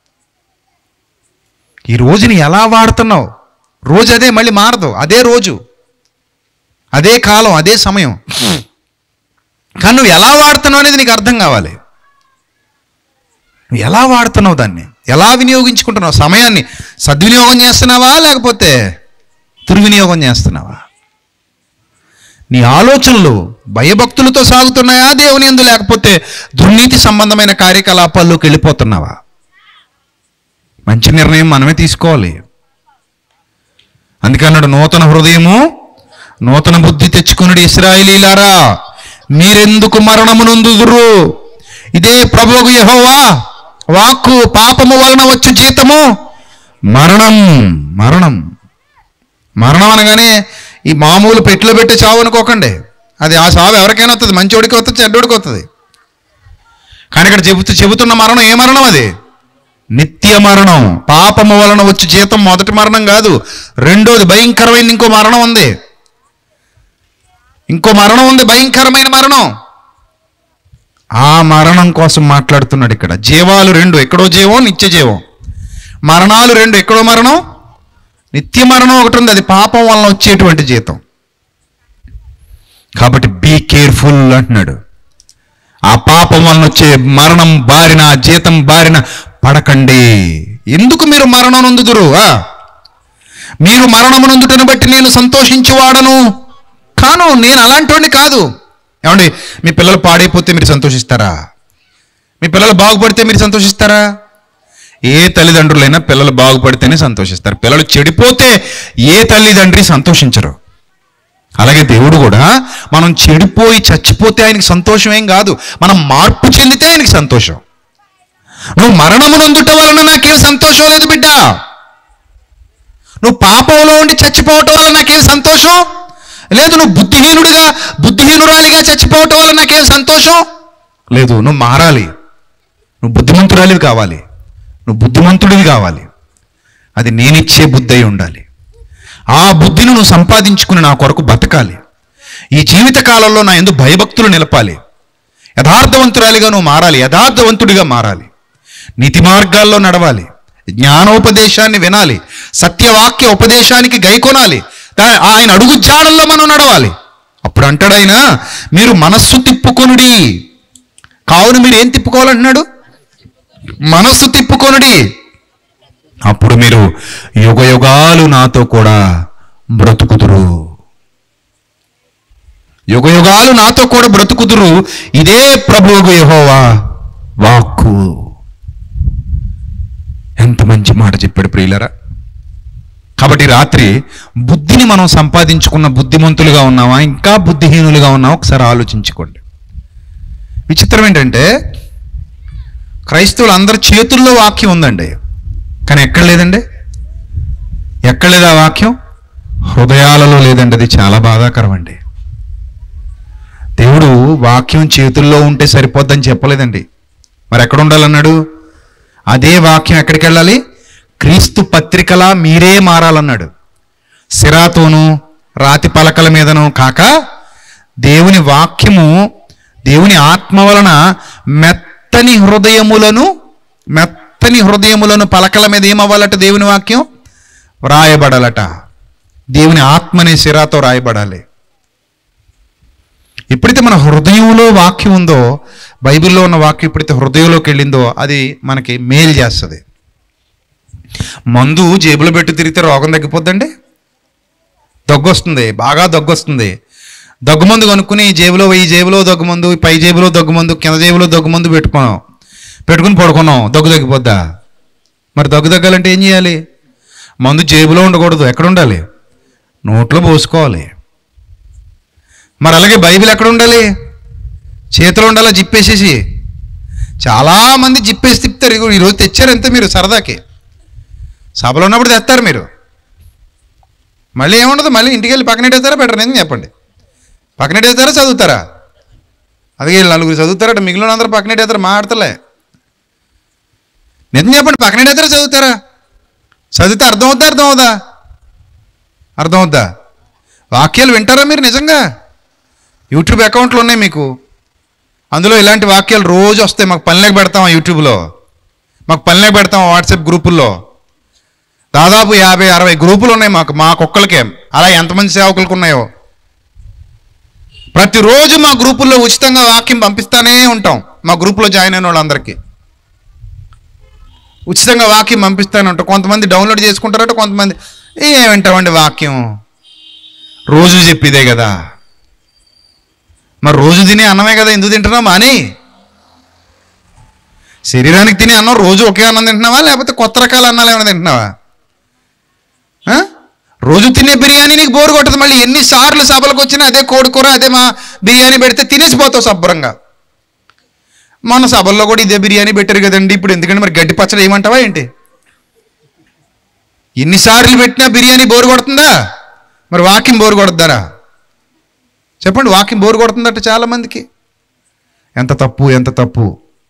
ఈ రోజుని ఎలా వాడుతున్నావు? రోజు అదే, మళ్ళీ మారదు. అదే రోజు, అదే కాలం, అదే సమయం. కానీ నువ్వు ఎలా వాడుతున్నావు అనేది నీకు అర్థం కావాలి. నువ్వు ఎలా వాడుతున్నావు, దాన్ని ఎలా వినియోగించుకుంటున్నావు? సమయాన్ని సద్వినియోగం చేస్తున్నావా లేకపోతే దుర్వినియోగం చేస్తున్నావా? నీ ఆలోచనలు భయభక్తులతో సాగుతున్నాయా దేవుని యందు, లేకపోతే దుర్నీతి సంబంధమైన కార్యకలాపాల్లోకి వెళ్ళిపోతున్నావా? మంచి నిర్ణయం మనమే తీసుకోవాలి. అందుకే అన్నాడు, నూతన హృదయము నూతన బుద్ధి తెచ్చుకున్నాడు. ఇశ్రాయేలీయులారా, మీరెందుకు మరణమునందుదురు? ఇదే ప్రభువు యెహోవా వాక్కు. పాపము వలన వచ్చు జీతము మరణం. మరణం అనగానే ఈ మామూలు పెట్టిలో పెట్టి చావు అనుకోకండి. అది ఆ చావు ఎవరికైనా వస్తుంది, మంచోడికి వస్తుంది, చెడ్డోడికి వస్తుంది. కానీ ఇక్కడ చెబుతున్న మరణం ఏ మరణం? అది నిత్య మరణం. పాపము వలన వచ్చి జీతం మొదటి మరణం కాదు, రెండోది భయంకరమైన ఇంకో మరణం ఉంది. భయంకరమైన మరణం. ఆ మరణం కోసం మాట్లాడుతున్నాడు ఇక్కడ. జీవాలు రెండు, ఎక్కడో జీవం, నిత్య జీవం. మరణాలు రెండు, ఎక్కడో మరణం, నిత్య మరణం ఒకటి ఉంది. అది పాపం వలన వచ్చేటువంటి జీతం. కాబట్టి బీ కేర్ఫుల్ అంటున్నాడు. ఆ పాపం వలన వచ్చే మరణం బారిన, జీతం బారిన పడకండి. ఎందుకు మీరు మరణం నొందుదురు? మీరు మరణము నొందుటను బట్టి నేను సంతోషించువాడను కాను. నేను అలాంటి కాదు. ఏమండి, మీ పిల్లలు పాడైపోతే మీరు సంతోషిస్తారా? మీ పిల్లలు బాగుపడితే మీరు సంతోషిస్తారా? ఏ తల్లిదండ్రులైనా పిల్లలు బాగుపడితేనే సంతోషిస్తారు. పిల్లలు చెడిపోతే ఏ తల్లిదండ్రి సంతోషించరు. అలాగే దేవుడు కూడా మనం చెడిపోయి చచ్చిపోతే ఆయనకి సంతోషం ఏం కాదు, మనం మార్పు చెందితే ఆయనకి సంతోషం. నువ్వు మరణమునందుట వలన నాకేం సంతోషం లేదు బిడ్డ. నువ్వు పాపంలో ఉండి చచ్చిపోవటం వల్ల నాకేం సంతోషం లేదు నువ్వు బుద్ధిహీనురాలిగా చచ్చిపోవటం వల్ల నాకేం సంతోషం లేదు. నువ్వు మారాలి, నువ్వు బుద్ధిమంతురాలివి కావాలి, నువ్వు బుద్ధిమంతుడివి కావాలి. అది నేనిచ్చే బుద్ధి అయి ఉండాలి. ఆ బుద్ధిని నువ్వు సంపాదించుకుని నా కొరకు బతకాలి. ఈ జీవిత కాలంలో నా యందు భయభక్తులు నిలపాలి. యథార్థవంతురాలిగా నువ్వు మారాలి, యథార్థవంతుడిగా మారాలి. నీతి మార్గాల్లో నడవాలి, జ్ఞానోపదేశాన్ని వినాలి, సత్యవాక్య ఉపదేశానికి గైకొనాలి, ఆయన అడుగు జాడల్లో మనం నడవాలి. అప్పుడు అంటాడు ఆయన, మీరు మనస్సు తిప్పుకొనుడి. కావున మీరు ఏం తిప్పుకోవాలంటున్నాడు? మనస్సు తిప్పుకొనుడి. అప్పుడు మీరు యుగ యుగాలు నాతో కూడా బ్రతుకుదురు. యుగ యుగాలు నాతో కూడా బ్రతుకుదురు. ఇదే ప్రభువు యెహోవా వాక్కు. ఎంత మంచి మాట చెప్పాడు ప్రియులరా. కాబట్టి రాత్రి బుద్ధిని మనం సంపాదించుకున్న బుద్ధిమంతులుగా ఉన్నామా, ఇంకా బుద్ధిహీనులుగా ఉన్నామా ఒకసారి ఆలోచించుకోండి. విచిత్రం ఏంటంటే క్రైస్తవులు అందరి చేతుల్లో వాక్యం ఉందండి, కానీ ఎక్కడ లేదండి. ఎక్కడ లేదు ఆ వాక్యం? హృదయాలలో లేదండి. అది చాలా బాధాకరం అండి. దేవుడు వాక్యం చేతుల్లో ఉంటే సరిపోద్దని చెప్పలేదండి. మరి ఎక్కడ ఉండాలన్నాడు? అదే వాక్యం ఎక్కడికి వెళ్ళాలి? క్రీస్తు పత్రికలా మీరే మారాలన్నాడు. సిరాతోనూ రాతి పలకల మీదనూ కాక దేవుని వాక్యము, దేవుని ఆత్మ వలన మెత్తని హృదయములను పలకల మీద ఏమవ్వాలట? దేవుని వాక్యం వ్రాయబడాలట. దేవుని ఆత్మని సిరాతో రాయబడాలి. ఎప్పుడైతే మన హృదయంలో వాక్యం ఉందో, బైబిల్లో ఉన్న వాక్యం ఎప్పుడైతే హృదయంలోకి వెళ్ళిందో అది మనకి మేలు చేస్తుంది. మందు జేబులో పెట్టి తిరిగితే రోగం తగ్గిపోద్దండి. దగ్గొస్తుంది, బాగా దగ్గొస్తుంది. దగ్గుమందు కొనుక్కుని ఈ జేబులో దగ్గుమందు, పై జేబులో దగ్గుమందు, కింద జేబులో దగ్గుమందు పెట్టుకుని పడుకున్నాం, దగ్గు తగ్గిపోద్దా? మరి దగ్గు తగ్గాలంటే ఏం చేయాలి? మందు జేబులో ఉండకూడదు. ఎక్కడ ఉండాలి? నోట్లో పోసుకోవాలి. మరి అలాగే బైబిల్ ఎక్కడ ఉండాలి? చేతిలో ఉండాలా జిప్పేసేసి? చాలామంది జిప్పేసి తిప్పుతారు. ఈరోజు తెచ్చారు అంతే, మీరు సరదాకి సభలో ఉన్నప్పుడు తెస్తారు మీరు. మళ్ళీ ఏముండదు, మళ్ళీ ఇంటికి వెళ్ళి పక్కనెట్టేస్తారా బెటర్? నేను చెప్పండి, పక్కనెట్టేస్తారా చదువుతారా? అదే నలుగురు చదువుతారట, మిగిలిన అందరూ పక్కనెట్టేస్తారా? మాట్లాడతలే. నిజం చెప్పండి, పక్కనెట్టేస్తారా చదువుతారా? చదివితే అర్థమవుద్దా? వాక్యాలు వింటారా మీరు? నిజంగా యూట్యూబ్ అకౌంట్లు ఉన్నాయి మీకు, అందులో ఇలాంటి వాక్యాలు రోజు వస్తాయి. మాకు పనిలోకి పెడతాం యూట్యూబ్లో, మాకు పనిలోకి పెడతాం వాట్సాప్ గ్రూపుల్లో. దాదాపు 50-60 గ్రూపులు ఉన్నాయి మా కుక్కలకే. అలా ఎంతమంది సేవకులకు ఉన్నాయో ప్రతిరోజు మా గ్రూపుల్లో ఉచితంగా వాక్యం పంపిస్తానే ఉంటాం. మా గ్రూపులో జాయిన్ అయిన వాళ్ళందరికీ ఉచితంగా వాక్యం పంపిస్తానే ఉంటాం. కొంతమంది డౌన్లోడ్ చేసుకుంటారట, కొంతమంది ఏమంటామండి వాక్యం రోజు చెప్పిదే కదా. మరి రోజు తినే అన్నమే కదా, ఎందుకు తింటున్నావు? అని శరీరానికి తినే అన్నం రోజు ఒకే అన్నం తింటున్నావా, లేకపోతే కొత్త రకాల అన్నాలు ఏమైనా తింటున్నావా? రోజు తినే బిర్యానీ నీకు బోరు కొట్టదు. మళ్ళీ ఎన్నిసార్లు సభలకు వచ్చినా అదే కోడికూర, అదే మా బిర్యానీ పెడితే తినేసిపోతావు శుభ్రంగా. మన సభల్లో కూడా ఇదే బిర్యానీ పెట్టారు కదండి, ఇప్పుడు ఎందుకంటే మరి గడ్డి పచ్చడి ఏమంటావా ఏంటి? ఎన్నిసార్లు పెట్టినా బిర్యానీ బోరు కొడుతుందా? మరి వాక్యం బోరు కొడుతుందా? చెప్పండి, వాక్యం బోరు కొడుతుందట చాలామందికి. ఎంత తప్పు.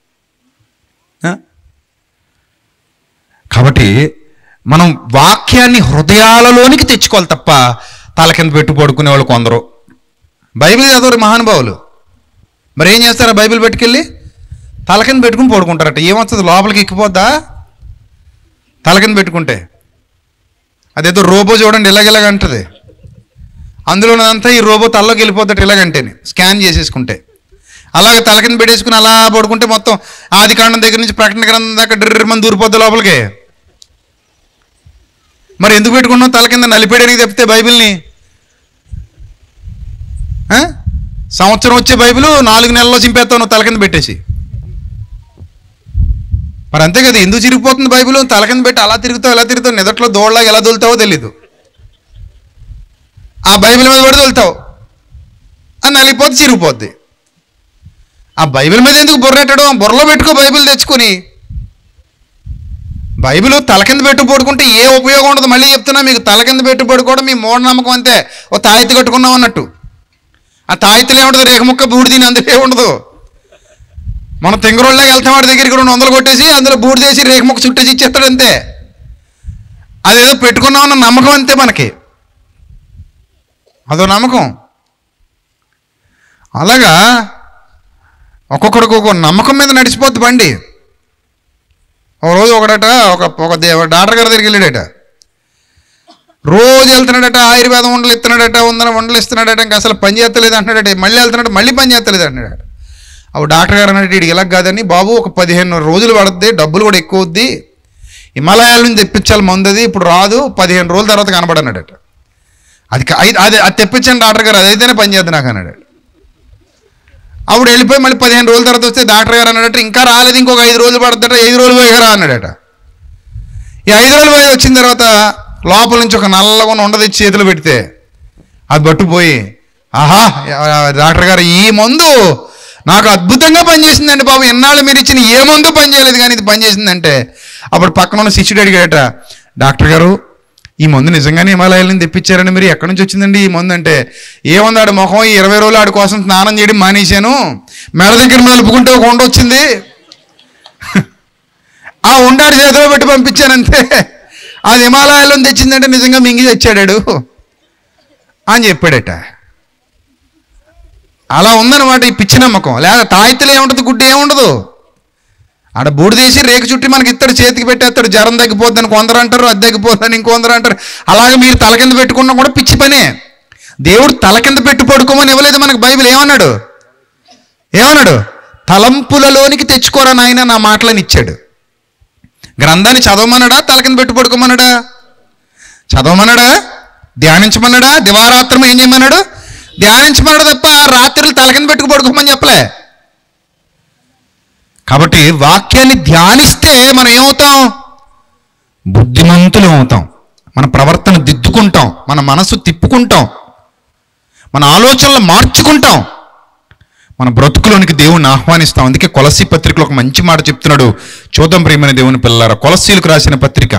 కాబట్టి మనం వాక్యాన్ని హృదయాలలోనికి తెచ్చుకోవాలి తప్ప తల కింద పెట్టు పడుకునే వాళ్ళు కొందరు. బైబిల్ చదవరు మహానుభావులు. మరి ఏం చేస్తారా? బైబిల్ పెట్టుకెళ్ళి తల కింద పెట్టుకుని పడుకుంటారట. ఏమవుతుంది? లోపలికి ఎక్కిపోద్దా తల కింద పెట్టుకుంటే? అదేదో రోబో చూడండి ఇలాగ అంటుంది, అందులో ఉన్నదంతా ఈ రోబో తలలోకి వెళ్ళిపోద్దట ఇలాగంటేనే, స్కాన్ చేసేసుకుంటే. అలాగే తల కింద పెట్టేసుకుని అలా పడుకుంటే మొత్తం ఆది కాండం దగ్గర నుంచి ప్రకటన గ్రంథం దాకా డ్రిర్మని దూరిపోద్ది లోపలికి. మరి ఎందుకు పెట్టుకున్నాం తల కింద? నలిపేయడానికి తప్పితే బైబిల్ని. సంవత్సరం వచ్చే బైబిల్ 4 నెలల్లో చింపేస్తావు నువ్వు తల కింద పెట్టేసి. మరి అంతే కదా, ఎందుకు చిరిగిపోతుంది బైబిల్? తల కింద పెట్టి అలా తిరుగుతావు నిదట్లో దోళ్ళగా ఎలా దొలుతావో తెలీదు. ఆ బైబిల్ మీద పడి దొలుతావు, అది నలిగిపోతే చిరిగిపోద్ది. ఆ బైబిల్ మీద ఎందుకు బుర్రెట్టడం? బుర్రలో పెట్టుకో బైబిల్ తెచ్చుకొని. బైబిల్ తల కింద పెట్టు పడుకుంటే ఏ ఉపయోగం ఉండదు. మళ్ళీ చెప్తున్నా మీకు, తల కింద పెట్టు పడుకోవడం మీ మూఢనమ్మకం అంతే. ఓ తాయెత్తు కట్టుకున్నాం అన్నట్టు. ఆ తాయెత్తులు ఏముండదు, రేఖ ముక్క బూడిదిని అందులో ఉండదు. మనం తెంగరోళ్ళకి వెళ్తాం, వాడి దగ్గరికి 200 కొట్టేసి అందులో బూడిదేసి రేఖ ముక్క చుట్టేసి ఇచ్చేస్తాడు అంతే. అదేదో పెట్టుకున్నామన్న నమ్మకం అంతే మనకి, అదో నమ్మకం. అలాగా ఒక్కొక్కడికి ఒక్కొక్క నమ్మకం మీద నడిచిపోద్ది బండి. ఒక రోజు ఒకడట ఒక డాక్టర్ గారి దగ్గరికి వెళ్ళాడట. రోజు వెళ్తున్నాడట, ఆయుర్వేదం వండలు ఇస్తున్నాడట, వండలు ఇస్తున్నాడట, ఇంకా అసలు పని చేస్తలేదు అంటున్నాడట. మళ్ళీ వెళ్తున్నాడు, మళ్ళీ పని చేస్తలేదు అంటున్నాడు. అప్పుడు డాక్టర్ గారు అన్నట్టు వీడికి ఇలా కాదని, బాబు ఒక 15 రోజులు పడుద్ది, డబ్బులు కూడా ఎక్కువ వద్ది, హిమాలయాల నుంచి తెప్పించాలి మందు, అది ఇప్పుడు రాదు, 15 రోజుల తర్వాత కనబడన్నాడట. అది తెప్పించాను డాక్టర్ గారు, అదైతేనే పని చేద్దాం నాకు అన్నాడు. అప్పుడు వెళ్ళిపోయి మళ్ళీ 15 రోజుల తర్వాత వస్తే డాక్టర్ గారు అన్నాడట, ఇంకా రాలేదు, ఇంకొక 5 రోజులు పడుతుందట, 5 రోజులు పోయిరా అన్నాడట. ఈ 5 రోజులు పోయి వచ్చిన తర్వాత లోపల నుంచి ఒక నల్లగా ఉండదు చేతులు పెడితే అది పట్టుపోయి, ఆహా డాక్టర్ గారు ఈ మందు నాకు అద్భుతంగా పనిచేసిందండి బాబు, ఎన్నాళ్ళు మీరు ఇచ్చిన ఏ మందు పనిచేయలేదు కానీ ఇది పనిచేసిందంటే, అప్పుడు పక్కన ఉన్న శిష్యుడు అడిగాడట, డాక్టర్ గారు ఈ మందు నిజంగానే హిమాలయాల నుంచి తెప్పించారండి, మీరు ఎక్కడి నుంచి వచ్చిందండి ఈ మందు అంటే, ఏముంది ఆడు మొహం 20 రోజులు ఆడి కోసం స్నానం చేయడం మానేశాను, మెడ దగ్గర నలుపుకుంటే ఒక ఉండ వచ్చింది, ఆ ఉండాడు చేతిలో పెట్టి పంపించానంతే, అది హిమాలయాల్లో తెచ్చిందంటే నిజంగా మింగి తెచ్చాడాడు అని చెప్పాడట. అలా ఉందన్నమాట ఈ పిచ్చి నమ్మకం. లేదా తాయితలు ఏముంటుంది, గుడ్డు ఏముండదు, ఆడ బూడిదేసి రేకు చుట్టి మనకి ఇస్తాడు, చేతికి పెట్టేస్తాడు, జ్వరం తగ్గిపోద్దని కొందరు అంటారు, అది తగ్గిపోద్దని ఇంకొందరు అంటారు. అలాగే మీరు తల కింద పెట్టుకున్నా కూడా పిచ్చి పనే. దేవుడు తల కింద పెట్టి పడుకోమని ఇవ్వలేదు మనకు. బైబిల్ ఏమన్నాడు, తలంపులలోనికి తెచ్చుకోరా నాయన నా మాటలని ఇచ్చాడు. గ్రంథాన్ని చదవమన్నాడా, తల కింద పెట్టి పడుకోమన్నాడా? చదవమన్నాడా, ధ్యానించమన్నాడా, దివారాత్రం ఏం చేయమన్నాడు, ధ్యానించమన్నాడు తప్ప రాత్రులు తల కింద పెట్టుకు పడుకోమని చెప్పలే. కాబట్టి వాక్యాన్ని ధ్యానిస్తే మనం ఏమవుతాం, బుద్ధిమంతులు అవుతాం, మన ప్రవర్తన దిద్దుకుంటాం, మన మనసు తిప్పుకుంటాం, మన ఆలోచనలు మార్చుకుంటాం, మన బ్రతుకులోనికి దేవుణ్ణి ఆహ్వానిస్తాం. అందుకే కొలస్సీ పత్రికలో ఒక మంచి మాట చెప్తున్నాడు. చూద్దాం ప్రియమైన దేవుని పిల్లలారా, కొలస్సీలకు రాసిన పత్రిక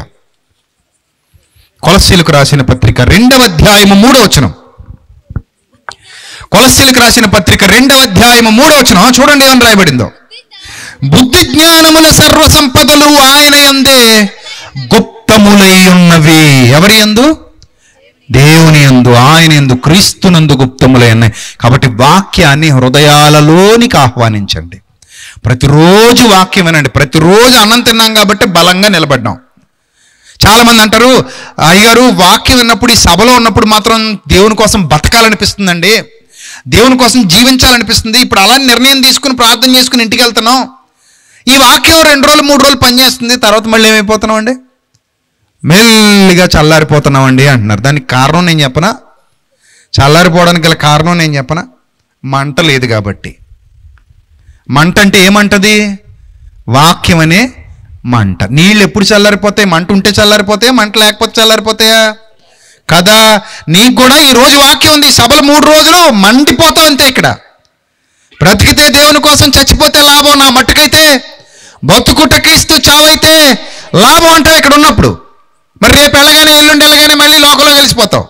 2వ అధ్యాయము 3వ వచనం. కొలస్సీలకు రాసిన పత్రిక 2వ అధ్యాయము 3వ వచనం చూడండి ఏమని రాయబడిందో. బుద్ధి జ్ఞానముల సర్వ సంపదలు ఆయన యందే గుప్తములై ఉన్నవి. ఎవరి యందు? దేవుని యందు, ఆయన యందు, క్రీస్తునందు గుప్తములై ఉన్నాయి. కాబట్టి వాక్యాన్ని హృదయాలలోనికి ఆహ్వానించండి. ప్రతిరోజు వాక్యం వినండి. ప్రతిరోజు అన్నం తిన్నాం కాబట్టి బలంగా నిలబడ్డాం. చాలామంది అంటారు, అయ్యగారు వాక్యం విన్నప్పుడు, ఈ సభలో ఉన్నప్పుడు మాత్రం దేవుని కోసం బతకాలనిపిస్తుందండి, దేవుని కోసం జీవించాలనిపిస్తుంది, ఇప్పుడు అలా నిర్ణయం తీసుకుని ప్రార్థన చేసుకుని ఇంటికి వెళ్తున్నాం, ఈ వాక్యం 2 రోజులు 3 రోజులు పనిచేస్తుంది, తర్వాత మళ్ళీ ఏమైపోతున్నాం అండి, మెల్లిగా చల్లారిపోతున్నామండి అంటున్నారు. దానికి కారణం నేను చెప్పనా? చల్లారిపోవడానికి గల కారణం నేను చెప్పనా? మంట లేదు కాబట్టి. మంట అంటే ఏమంటది? వాక్యం అనే మంట. నీళ్ళు ఎప్పుడు చల్లారిపోతాయి? మంట ఉంటే చల్లారిపోతాయా, మంట లేకపోతే చల్లారిపోతాయా? కదా. నీకు కూడా ఈరోజు వాక్యం ఉంది, సభలు 3 రోజులు మండిపోతావు అంతే. ఇక్కడ బ్రతికితే దేవుని కోసం, చచ్చిపోతే లాభం. నా మట్టుకైతే బతుకుట క్రీస్తు, చావైతే లాభం అంటావు ఇక్కడ ఉన్నప్పుడు. మరి రేపు వెళ్ళగానే, ఎల్లుండి వెళ్ళగానే మళ్ళీ లోకంలో కలిసిపోతావు,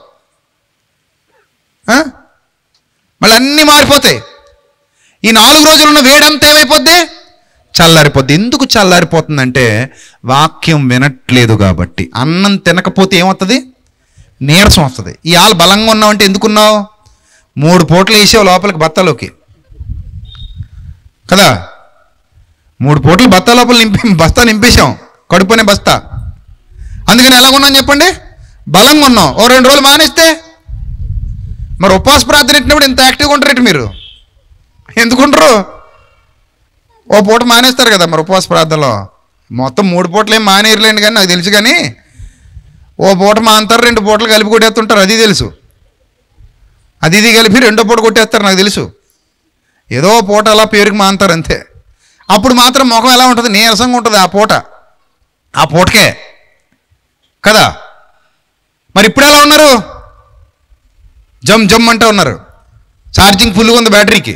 మళ్ళీ అన్నీ మారిపోతాయి. ఈ 4 రోజులు ఉన్న వేడంతా ఏమైపోద్ది? చల్లారిపోద్ది. ఎందుకు చల్లారిపోతుందంటే వాక్యం వినట్లేదు కాబట్టి. అన్నం తినకపోతే ఏమవుతుంది? నీరసం వస్తుంది. ఇవాళ బలంగా ఉన్నావంటే ఎందుకున్నావు? 3 పూటలు వేసావు లోపలికి బత్తలోకి కదా. 3 పూటలు బత్తా లోపల బస్తా నింపేశాం, కడుపునే బస్తా. అందుకని ఎలాగున్నాం చెప్పండి? బలంగా ఉన్నాం. ఓ 2 రోజులు మానేస్తే మరి ఉపవాస ప్రార్థన పెట్టినప్పుడు ఇంత యాక్టివ్గా ఉంటారు మీరు. ఎందుకుంటారు? ఓ పూట మానేస్తారు కదా మరి ఉపవాస ప్రార్థనలో. మొత్తం 3 పూటలు ఏం మానేయలేండి కానీ నాకు తెలుసు. కానీ ఓ పూట మాంతారు, 2 పూటలు కలిపి కొట్టేస్తుంటారు, అది తెలుసు. అది ఇది కలిపి 2వ పూట కొట్టేస్తారు, నాకు తెలుసు. ఏదో పూట అలా పేరుకి మాంతారు అంతే. అప్పుడు మాత్రం ముఖం ఎలా ఉంటుంది? నీరసంగా ఉంటుంది ఆ పూటకే కదా. మరి ఇప్పుడు ఎలా ఉన్నారు? జమ్ జమ్ అంటే ఉన్నారు. ఛార్జింగ్ ఫుల్గా ఉంది బ్యాటరీకి.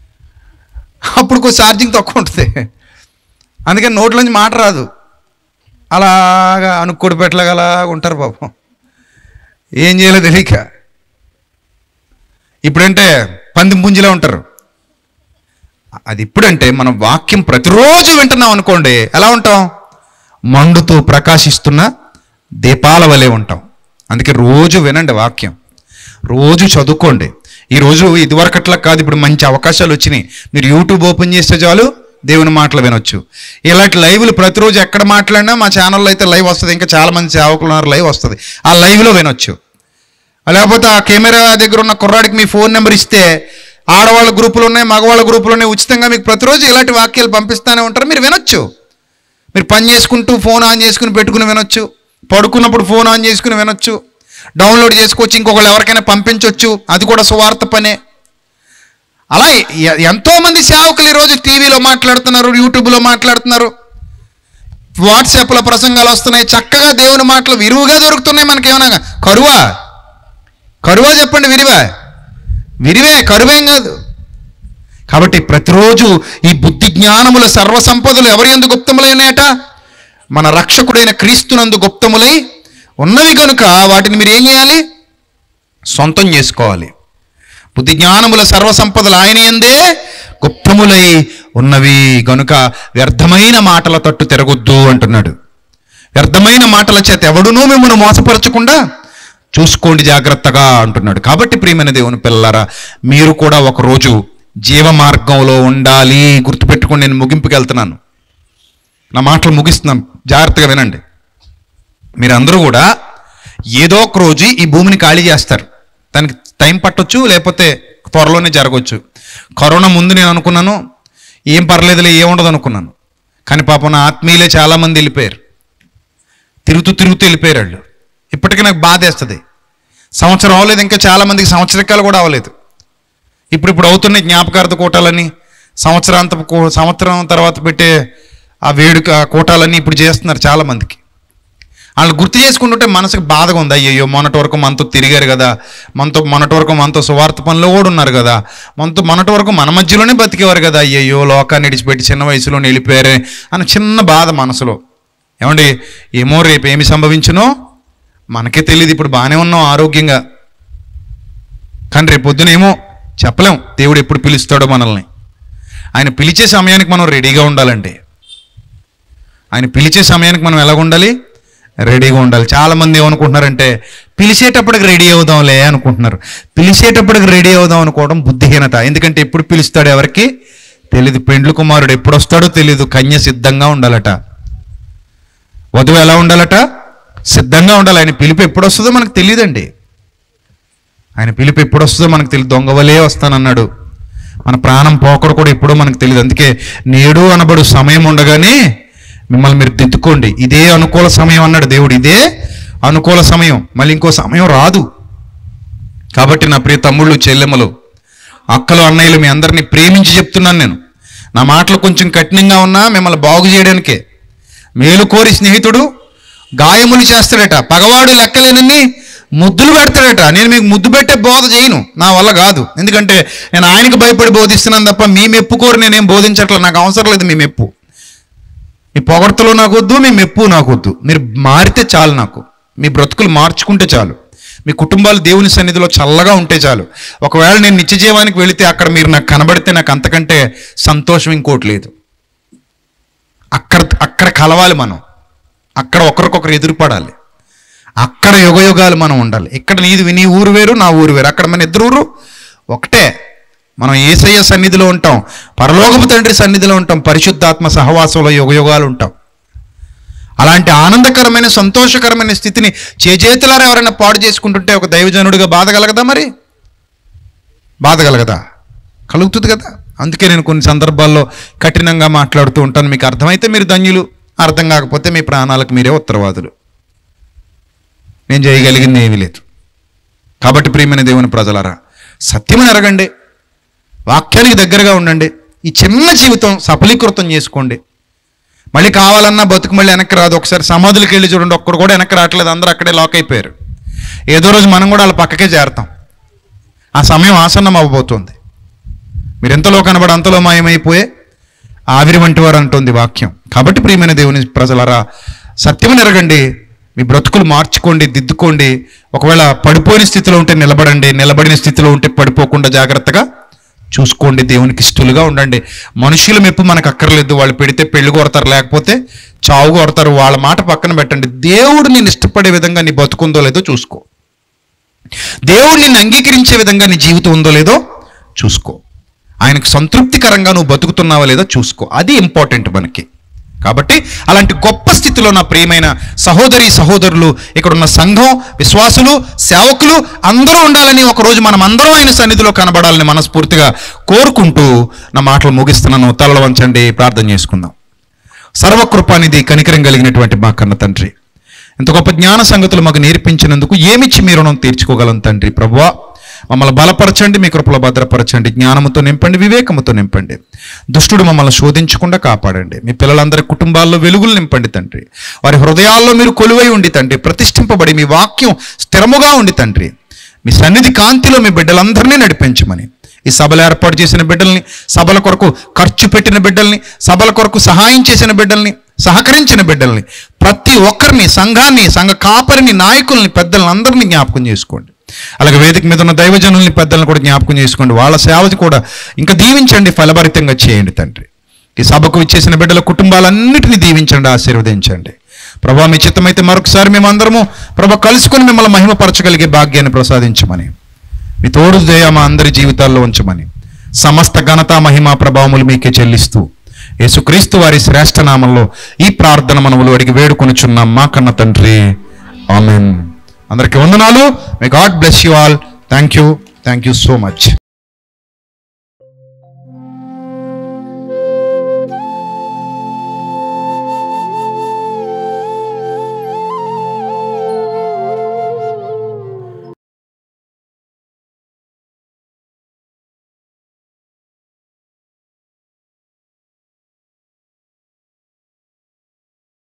అప్పుడు కొంచెం ఛార్జింగ్ తక్కువ ఉంటుంది, అందుకని నోట్లోంచి మాట రాదు. అలాగా అనుకోడి పెట్టలాగా అలాగా ఉంటారు పాపం, ఏం చేయాలో తెలియక. ఇప్పుడంటే పంది పుంజిలా ఉంటారు. అది ఇప్పుడంటే మనం వాక్యం ప్రతిరోజు వింటున్నాం అనుకోండి, ఎలా ఉంటాం? మండుతూ ప్రకాశిస్తున్న దీపాల వలె ఉంటాం. అందుకే రోజు వినండి వాక్యం, రోజు చదువుకోండి. ఈరోజు ఇదివరకట్లా కాదు, ఇప్పుడు మంచి అవకాశాలు వచ్చినాయి. మీరు యూట్యూబ్ ఓపెన్ చేస్తే చాలు దేవుని మాటలు వినొచ్చు. ఇలాంటి లైవ్లు ప్రతిరోజు ఎక్కడ మాట్లాడినా మా ఛానల్లో అయితే లైవ్ వస్తుంది. ఇంకా చాలామంది సేవకులు ఉన్నారు, లైవ్ వస్తుంది, ఆ లైవ్లో వినొచ్చు. లేకపోతే ఆ కెమెరా దగ్గర ఉన్న కుర్రాడికి మీ ఫోన్ నెంబర్ ఇస్తే ఆడవాళ్ళ గ్రూపులు ఉన్నాయి, మగవాళ్ళ గ్రూపులు ఉన్నాయి, ఉచితంగా మీకు ప్రతిరోజు ఇలాంటి వాక్యాలు పంపిస్తూనే ఉంటారు. మీరు వినొచ్చు. మీరు పని చేసుకుంటూ ఫోన్ ఆన్ చేసుకుని పెట్టుకుని వినొచ్చు, పడుకున్నప్పుడు ఫోన్ ఆన్ చేసుకుని వినొచ్చు, డౌన్లోడ్ చేసుకోవచ్చు, ఇంకొకళ్ళు ఎవరికైనా పంపించవచ్చు, అది కూడా సువార్త పనే. అలా ఎంతోమంది సేవకులు ఈరోజు టీవీలో మాట్లాడుతున్నారు, యూట్యూబ్లో మాట్లాడుతున్నారు, వాట్సాప్లో ప్రసంగాలు వస్తున్నాయి. చక్కగా దేవుని మాటలు విరివిగా దొరుకుతున్నాయి. మనకేమన్నా కరువా చెప్పండి? విరివే, కరువేం కాదు. కాబట్టి ప్రతిరోజు ఈ బుద్ధి జ్ఞానముల సర్వసంపదలు ఎవరి యందు గుప్తములై ఉన్నాయట? మన రక్షకుడైన క్రీస్తునందు గుప్తములై ఉన్నవి కనుక వాటిని మీరు ఏం చేయాలి? సొంతం చేసుకోవాలి. బుద్ధి జ్ఞానముల సర్వసంపదలు ఆయన యందే గుప్తములై ఉన్నవి గనుక వ్యర్థమైన మాటల తట్టు తిరగొద్దు అంటున్నాడు. వ్యర్థమైన మాటల చేత ఎవడునూ మిమ్మల్ని మోసపరచకుండా చూసుకోండి జాగ్రత్తగా అంటున్నాడు. కాబట్టి ప్రియమైన దేవుని పిల్లలారా, మీరు కూడా ఒకరోజు జీవ మార్గంలో ఉండాలి. గుర్తుపెట్టుకోండి, నేను ముగింపుకి వెళ్తున్నాను, నా మాటలు ముగిస్తున్నాను, జాగ్రత్తగా వినండి. మీరందరూ కూడా ఏదో ఒక రోజు ఈ భూమిని ఖాళీ చేస్తారు. దానికి టైం పట్టొచ్చు, లేకపోతే త్వరలోనే జరగవచ్చు. కరోనా ముందు నేను అనుకున్నాను ఏం పర్లేదులే, ఏముండదు అనుకున్నాను. కానీ పాపం నా ఆత్మీయులే చాలామంది వెళ్ళిపోయారు, తిరుగుతూ వెళ్ళిపోయారు వాళ్ళు. ఇప్పటికీ నాకు బాధ వేస్తుంది. సంవత్సరం అవ్వలేదు, ఇంకా చాలామందికి సంవత్సరకాలు కూడా అవ్వలేదు. ఇప్పుడు అవుతున్నాయి జ్ఞాపకార్థ కూటాలని, సంవత్సరం తర్వాత పెట్టే ఆ వేడుక కూటాలన్నీ ఇప్పుడు చేస్తున్నారు చాలామందికి. వాళ్ళు గుర్తు చేసుకుంటుంటే మనసుకు బాధగా ఉంది. అయ్యో మొన్నటి వరకు మనతో తిరిగారు కదా, మొన్నటి వరకు మనతో సువార్త పనిలో కూడా ఉన్నారు కదా, మొన్నటి వరకు మన మధ్యలోనే బతికేవారు కదా, అయ్యో లోకాన్ని విడిచిపెట్టి చిన్న వయసులోనే వెళ్ళిపోయారే అని చిన్న బాధ మనసులో. ఏమండి, ఏమో రేపు ఏమి సంభవించునో మనకే తెలియదు. ఇప్పుడు బాగానే ఉన్నాం ఆరోగ్యంగా, కానీ రేపు పొద్దునేమో చెప్పలేం. దేవుడు ఎప్పుడు పిలుస్తాడో మనల్ని. ఆయన పిలిచే సమయానికి మనం రెడీగా ఉండాలండి. ఆయన పిలిచే సమయానికి మనం ఎలాగ ఉండాలి? రెడీగా ఉండాలి. చాలామంది ఏమనుకుంటున్నారంటే పిలిచేటప్పటికి రెడీ అవుదాంలే అనుకుంటున్నారు. పిలిచేటప్పటికి రెడీ అవుదాం అనుకోవడం బుద్ధిహీనత. ఎందుకంటే ఎప్పుడు పిలుస్తాడో ఎవరికి తెలియదు. పెండ్లు కుమారుడు ఎప్పుడు వస్తాడో తెలియదు. కన్య సిద్ధంగా ఉండాలట, వధువు ఎలా ఉండాలట? సిద్ధంగా ఉండాలి. ఆయన పిలుపు ఎప్పుడు వస్తుందో మనకు తెలియదండి. ఆయన పిలుపు ఎప్పుడు వస్తుందో మనకు తెలియదు. దొంగవలే వస్తానన్నాడు. మన ప్రాణం పోకడు కూడా ఎప్పుడో మనకు తెలియదు. అందుకే నేడు అనబడు సమయం ఉండగానే మిమ్మల్ని మీరు దిద్దుకోండి. ఇదే అనుకూల సమయం అన్నాడు దేవుడు. ఇదే అనుకూల సమయం, మళ్ళీ ఇంకో సమయం రాదు. కాబట్టి నా ప్రియ తమ్ముళ్ళు, చెల్లెమ్మలు, అక్కలు, అన్నయ్యలు, మీ అందరినీ ప్రేమించి చెప్తున్నాను నేను. నా మాటలు కొంచెం కఠినంగా ఉన్నా మిమ్మల్ని బాగు చేయడానికే. మేలు కోరి స్నేహితుడు గాయములు చేస్తాడట, పగవాడు లెక్కలేనన్ని ముద్దులు పెడతాడట. నేను మీకు ముద్దు పెట్టే బోధ చేయను, నా వల్ల కాదు. ఎందుకంటే నేను ఆయనకు భయపడి బోధిస్తున్నాను తప్ప మీ మెప్పు కోరి నేనేం బోధించట్లేదు. నాకు అవసరం లేదు మీ మెప్పు. మీ పొగడ్తలు నాకొద్దు, మీ మెప్పు నాకొద్దు. మీరు మారితే చాలు నాకు. మీ బ్రతుకులు మార్చుకుంటే చాలు. మీ కుటుంబాలు దేవుని సన్నిధిలో చల్లగా ఉంటే చాలు. ఒకవేళ నేను నిత్య జీవానికి వెళితే అక్కడ మీరు నాకు కనబడితే నాకు అంతకంటే సంతోషం ఇంకోటి లేదు. అక్కడ కలవాలి మనం. అక్కడ ఒకరికొకరు ఎదురుపడాలి. అక్కడ యుగయుగాలు మనం ఉండాలి. ఇక్కడ నీ ఊరు వేరు, నా ఊరు వేరు. అక్కడ మన ఇద్దరు ఊరు ఒకటే. మనం యేసయ్య సన్నిధిలో ఉంటాం, పరలోకపు తండ్రి సన్నిధిలో ఉంటాం, పరిశుద్ధాత్మ సహవాసంలో యుగయుగాలు ఉంటాం. అలాంటి ఆనందకరమైన సంతోషకరమైన స్థితిని చేజేతులారా ఎవరైనా పాడు చేసుకుంటుంటే ఒక దైవజనుడిగా బాధ కలగదా? మరి బాధ కలగదా? కలుగుతుంది కదా. అందుకే నేను కొన్ని సందర్భాల్లో కఠినంగా మాట్లాడుతూ ఉంటాను. మీకు అర్థమైతే మీరు ధన్యులు, అర్థం కాకపోతే మీ ప్రాణాలకు మీరే ఉత్తరవాదులు. నేను చేయగలిగింది ఏమీ లేదు. కాబట్టి ప్రియమైన దేవుని ప్రజలారా, సత్యమని ఎరగండి, వాక్యానికి దగ్గరగా ఉండండి. ఈ చిన్న జీవితం సఫలీకృతం చేసుకోండి. మళ్ళీ కావాలన్నా బతుకు మళ్ళీ వెనక్కి రాదు. ఒకసారి సమాధులకు వెళ్ళి చూడండి, ఒక్కడు కూడా వెనక్కి రావట్లేదు, అందరూ అక్కడే లాక్ అయిపోయారు. ఏదో రోజు మనం కూడా వాళ్ళ పక్కకే చేరతాం. ఆ సమయం ఆసన్నం అవ్వబోతుంది. మీరు ఎంతలో కనబడి అంతలో మాయమైపోయే ఆవిరి వంటి వారు అంటుంది వాక్యం. కాబట్టి ప్రియమైన దేవుని ప్రజలారా, సత్యమును ఎరగండి, మీ బ్రతుకులు మార్చుకోండి, దిద్దుకోండి. ఒకవేళ పడిపోయిన స్థితిలో ఉంటే నిలబడండి, నిలబడిన స్థితిలో ఉంటే పడిపోకుండా జాగ్రత్తగా చూసుకోండి. దేవునికి ఇష్టలుగా ఉండండి. మనుషుల మెప్పు మనకు అక్కర్లేదు. వాళ్ళు పెడితే పెళ్లి కొడతారు, లేకపోతే చావు కొడతారు. వాళ్ళ మాట పక్కన పెట్టండి. దేవుడు నేను ఇష్టపడే విధంగా నీ బతుకుందో లేదో చూసుకో. దేవుడు నిన్ను అంగీకరించే విధంగా నీ జీవితం ఉందో లేదో చూసుకో. ఆయనకు సంతృప్తికరంగా నువ్వు బతుకుతున్నావా లేదో చూసుకో. అది ఇంపార్టెంట్ మనకి. కాబట్టి అలాంటి గొప్ప స్థితిలో నా ప్రియమైన సహోదరి సహోదరులు, ఇక్కడున్న సంఘం, విశ్వాసులు, సేవకులు అందరూ ఉండాలని, ఒకరోజు మనం అందరం ఆయన సన్నిధిలో కనబడాలని మనస్ఫూర్తిగా కోరుకుంటూ నా మాటలు ముగిస్తున్నాను. తలలు వంచండి, ప్రార్థన చేసుకుందాం. సర్వకృపానిధి, కనికరం కలిగినటువంటి మా కన్న తండ్రి, ఇంత గొప్ప జ్ఞాన సంగతులు మాకు నేర్పించినందుకు ఏమిచ్చి మీ రుణం తీర్చుకోగలం తండ్రి. ప్రభువా, మమ్మల్ని బలపరచండి, మీ కృపలో భద్రపరచండి, జ్ఞానముతో నింపండి, వివేకముతో నింపండి. దుష్టుడు మమ్మల్ని శోధించకుండా కాపాడండి. మీ పిల్లలందరి కుటుంబాల్లో వెలుగులు నింపండి తండ్రి. వారి హృదయాల్లో మీరు కొలువై ఉండి తండ్రి, ప్రతిష్ఠింపబడి మీ వాక్యం స్థిరముగా ఉండి తండ్రి, మీ సన్నిధి కాంతిలో మీ బిడ్డలందరినీ నడిపించమని, ఈ సభలు ఏర్పాటు చేసిన బిడ్డల్ని, సభల కొరకు ఖర్చు పెట్టిన బిడ్డల్ని, సభల కొరకు సహాయం చేసిన బిడ్డల్ని, సహకరించిన బిడ్డల్ని, ప్రతి ఒక్కరిని, సంఘాన్ని, సంఘ కాపరిని, నాయకుల్ని, పెద్దల్ని అందరినీ జ్ఞాపకం చేసుకోండి. అలాగే వేదిక మీద ఉన్న దైవజనుల్ని, పెద్దలను కూడా జ్ఞాపకం చేసుకోండి. వాళ్ళ సేవది కూడా ఇంకా దీవించండి, ఫలభరితంగా చేయండి తండ్రి. ఈ సభకు ఇచ్చేసిన బిడ్డల కుటుంబాలన్నిటినీ దీవించండి, ఆశీర్వదించండి. ప్రభా, మీ చిత్తమైతే మరొకసారి మేమందరము ప్రభా కలుసుకొని మిమ్మల్ని మహిమపరచగలిగే భాగ్యాన్ని ప్రసాదించమని, మీ తోడు దయ మా అందరి జీవితాల్లో ఉంచమని, సమస్త ఘనత మహిమ ప్రభావములు మీకే చెల్లిస్తూ యేసుక్రీస్తు వారి శ్రేష్ఠ నామంలో ఈ ప్రార్థన మనములు అడిగి వేడుకొనుచున్నాం మా కన్న తండ్రి. ఆమెన్. అందరికీ వందనాలు. May God bless you all. Thank you so much.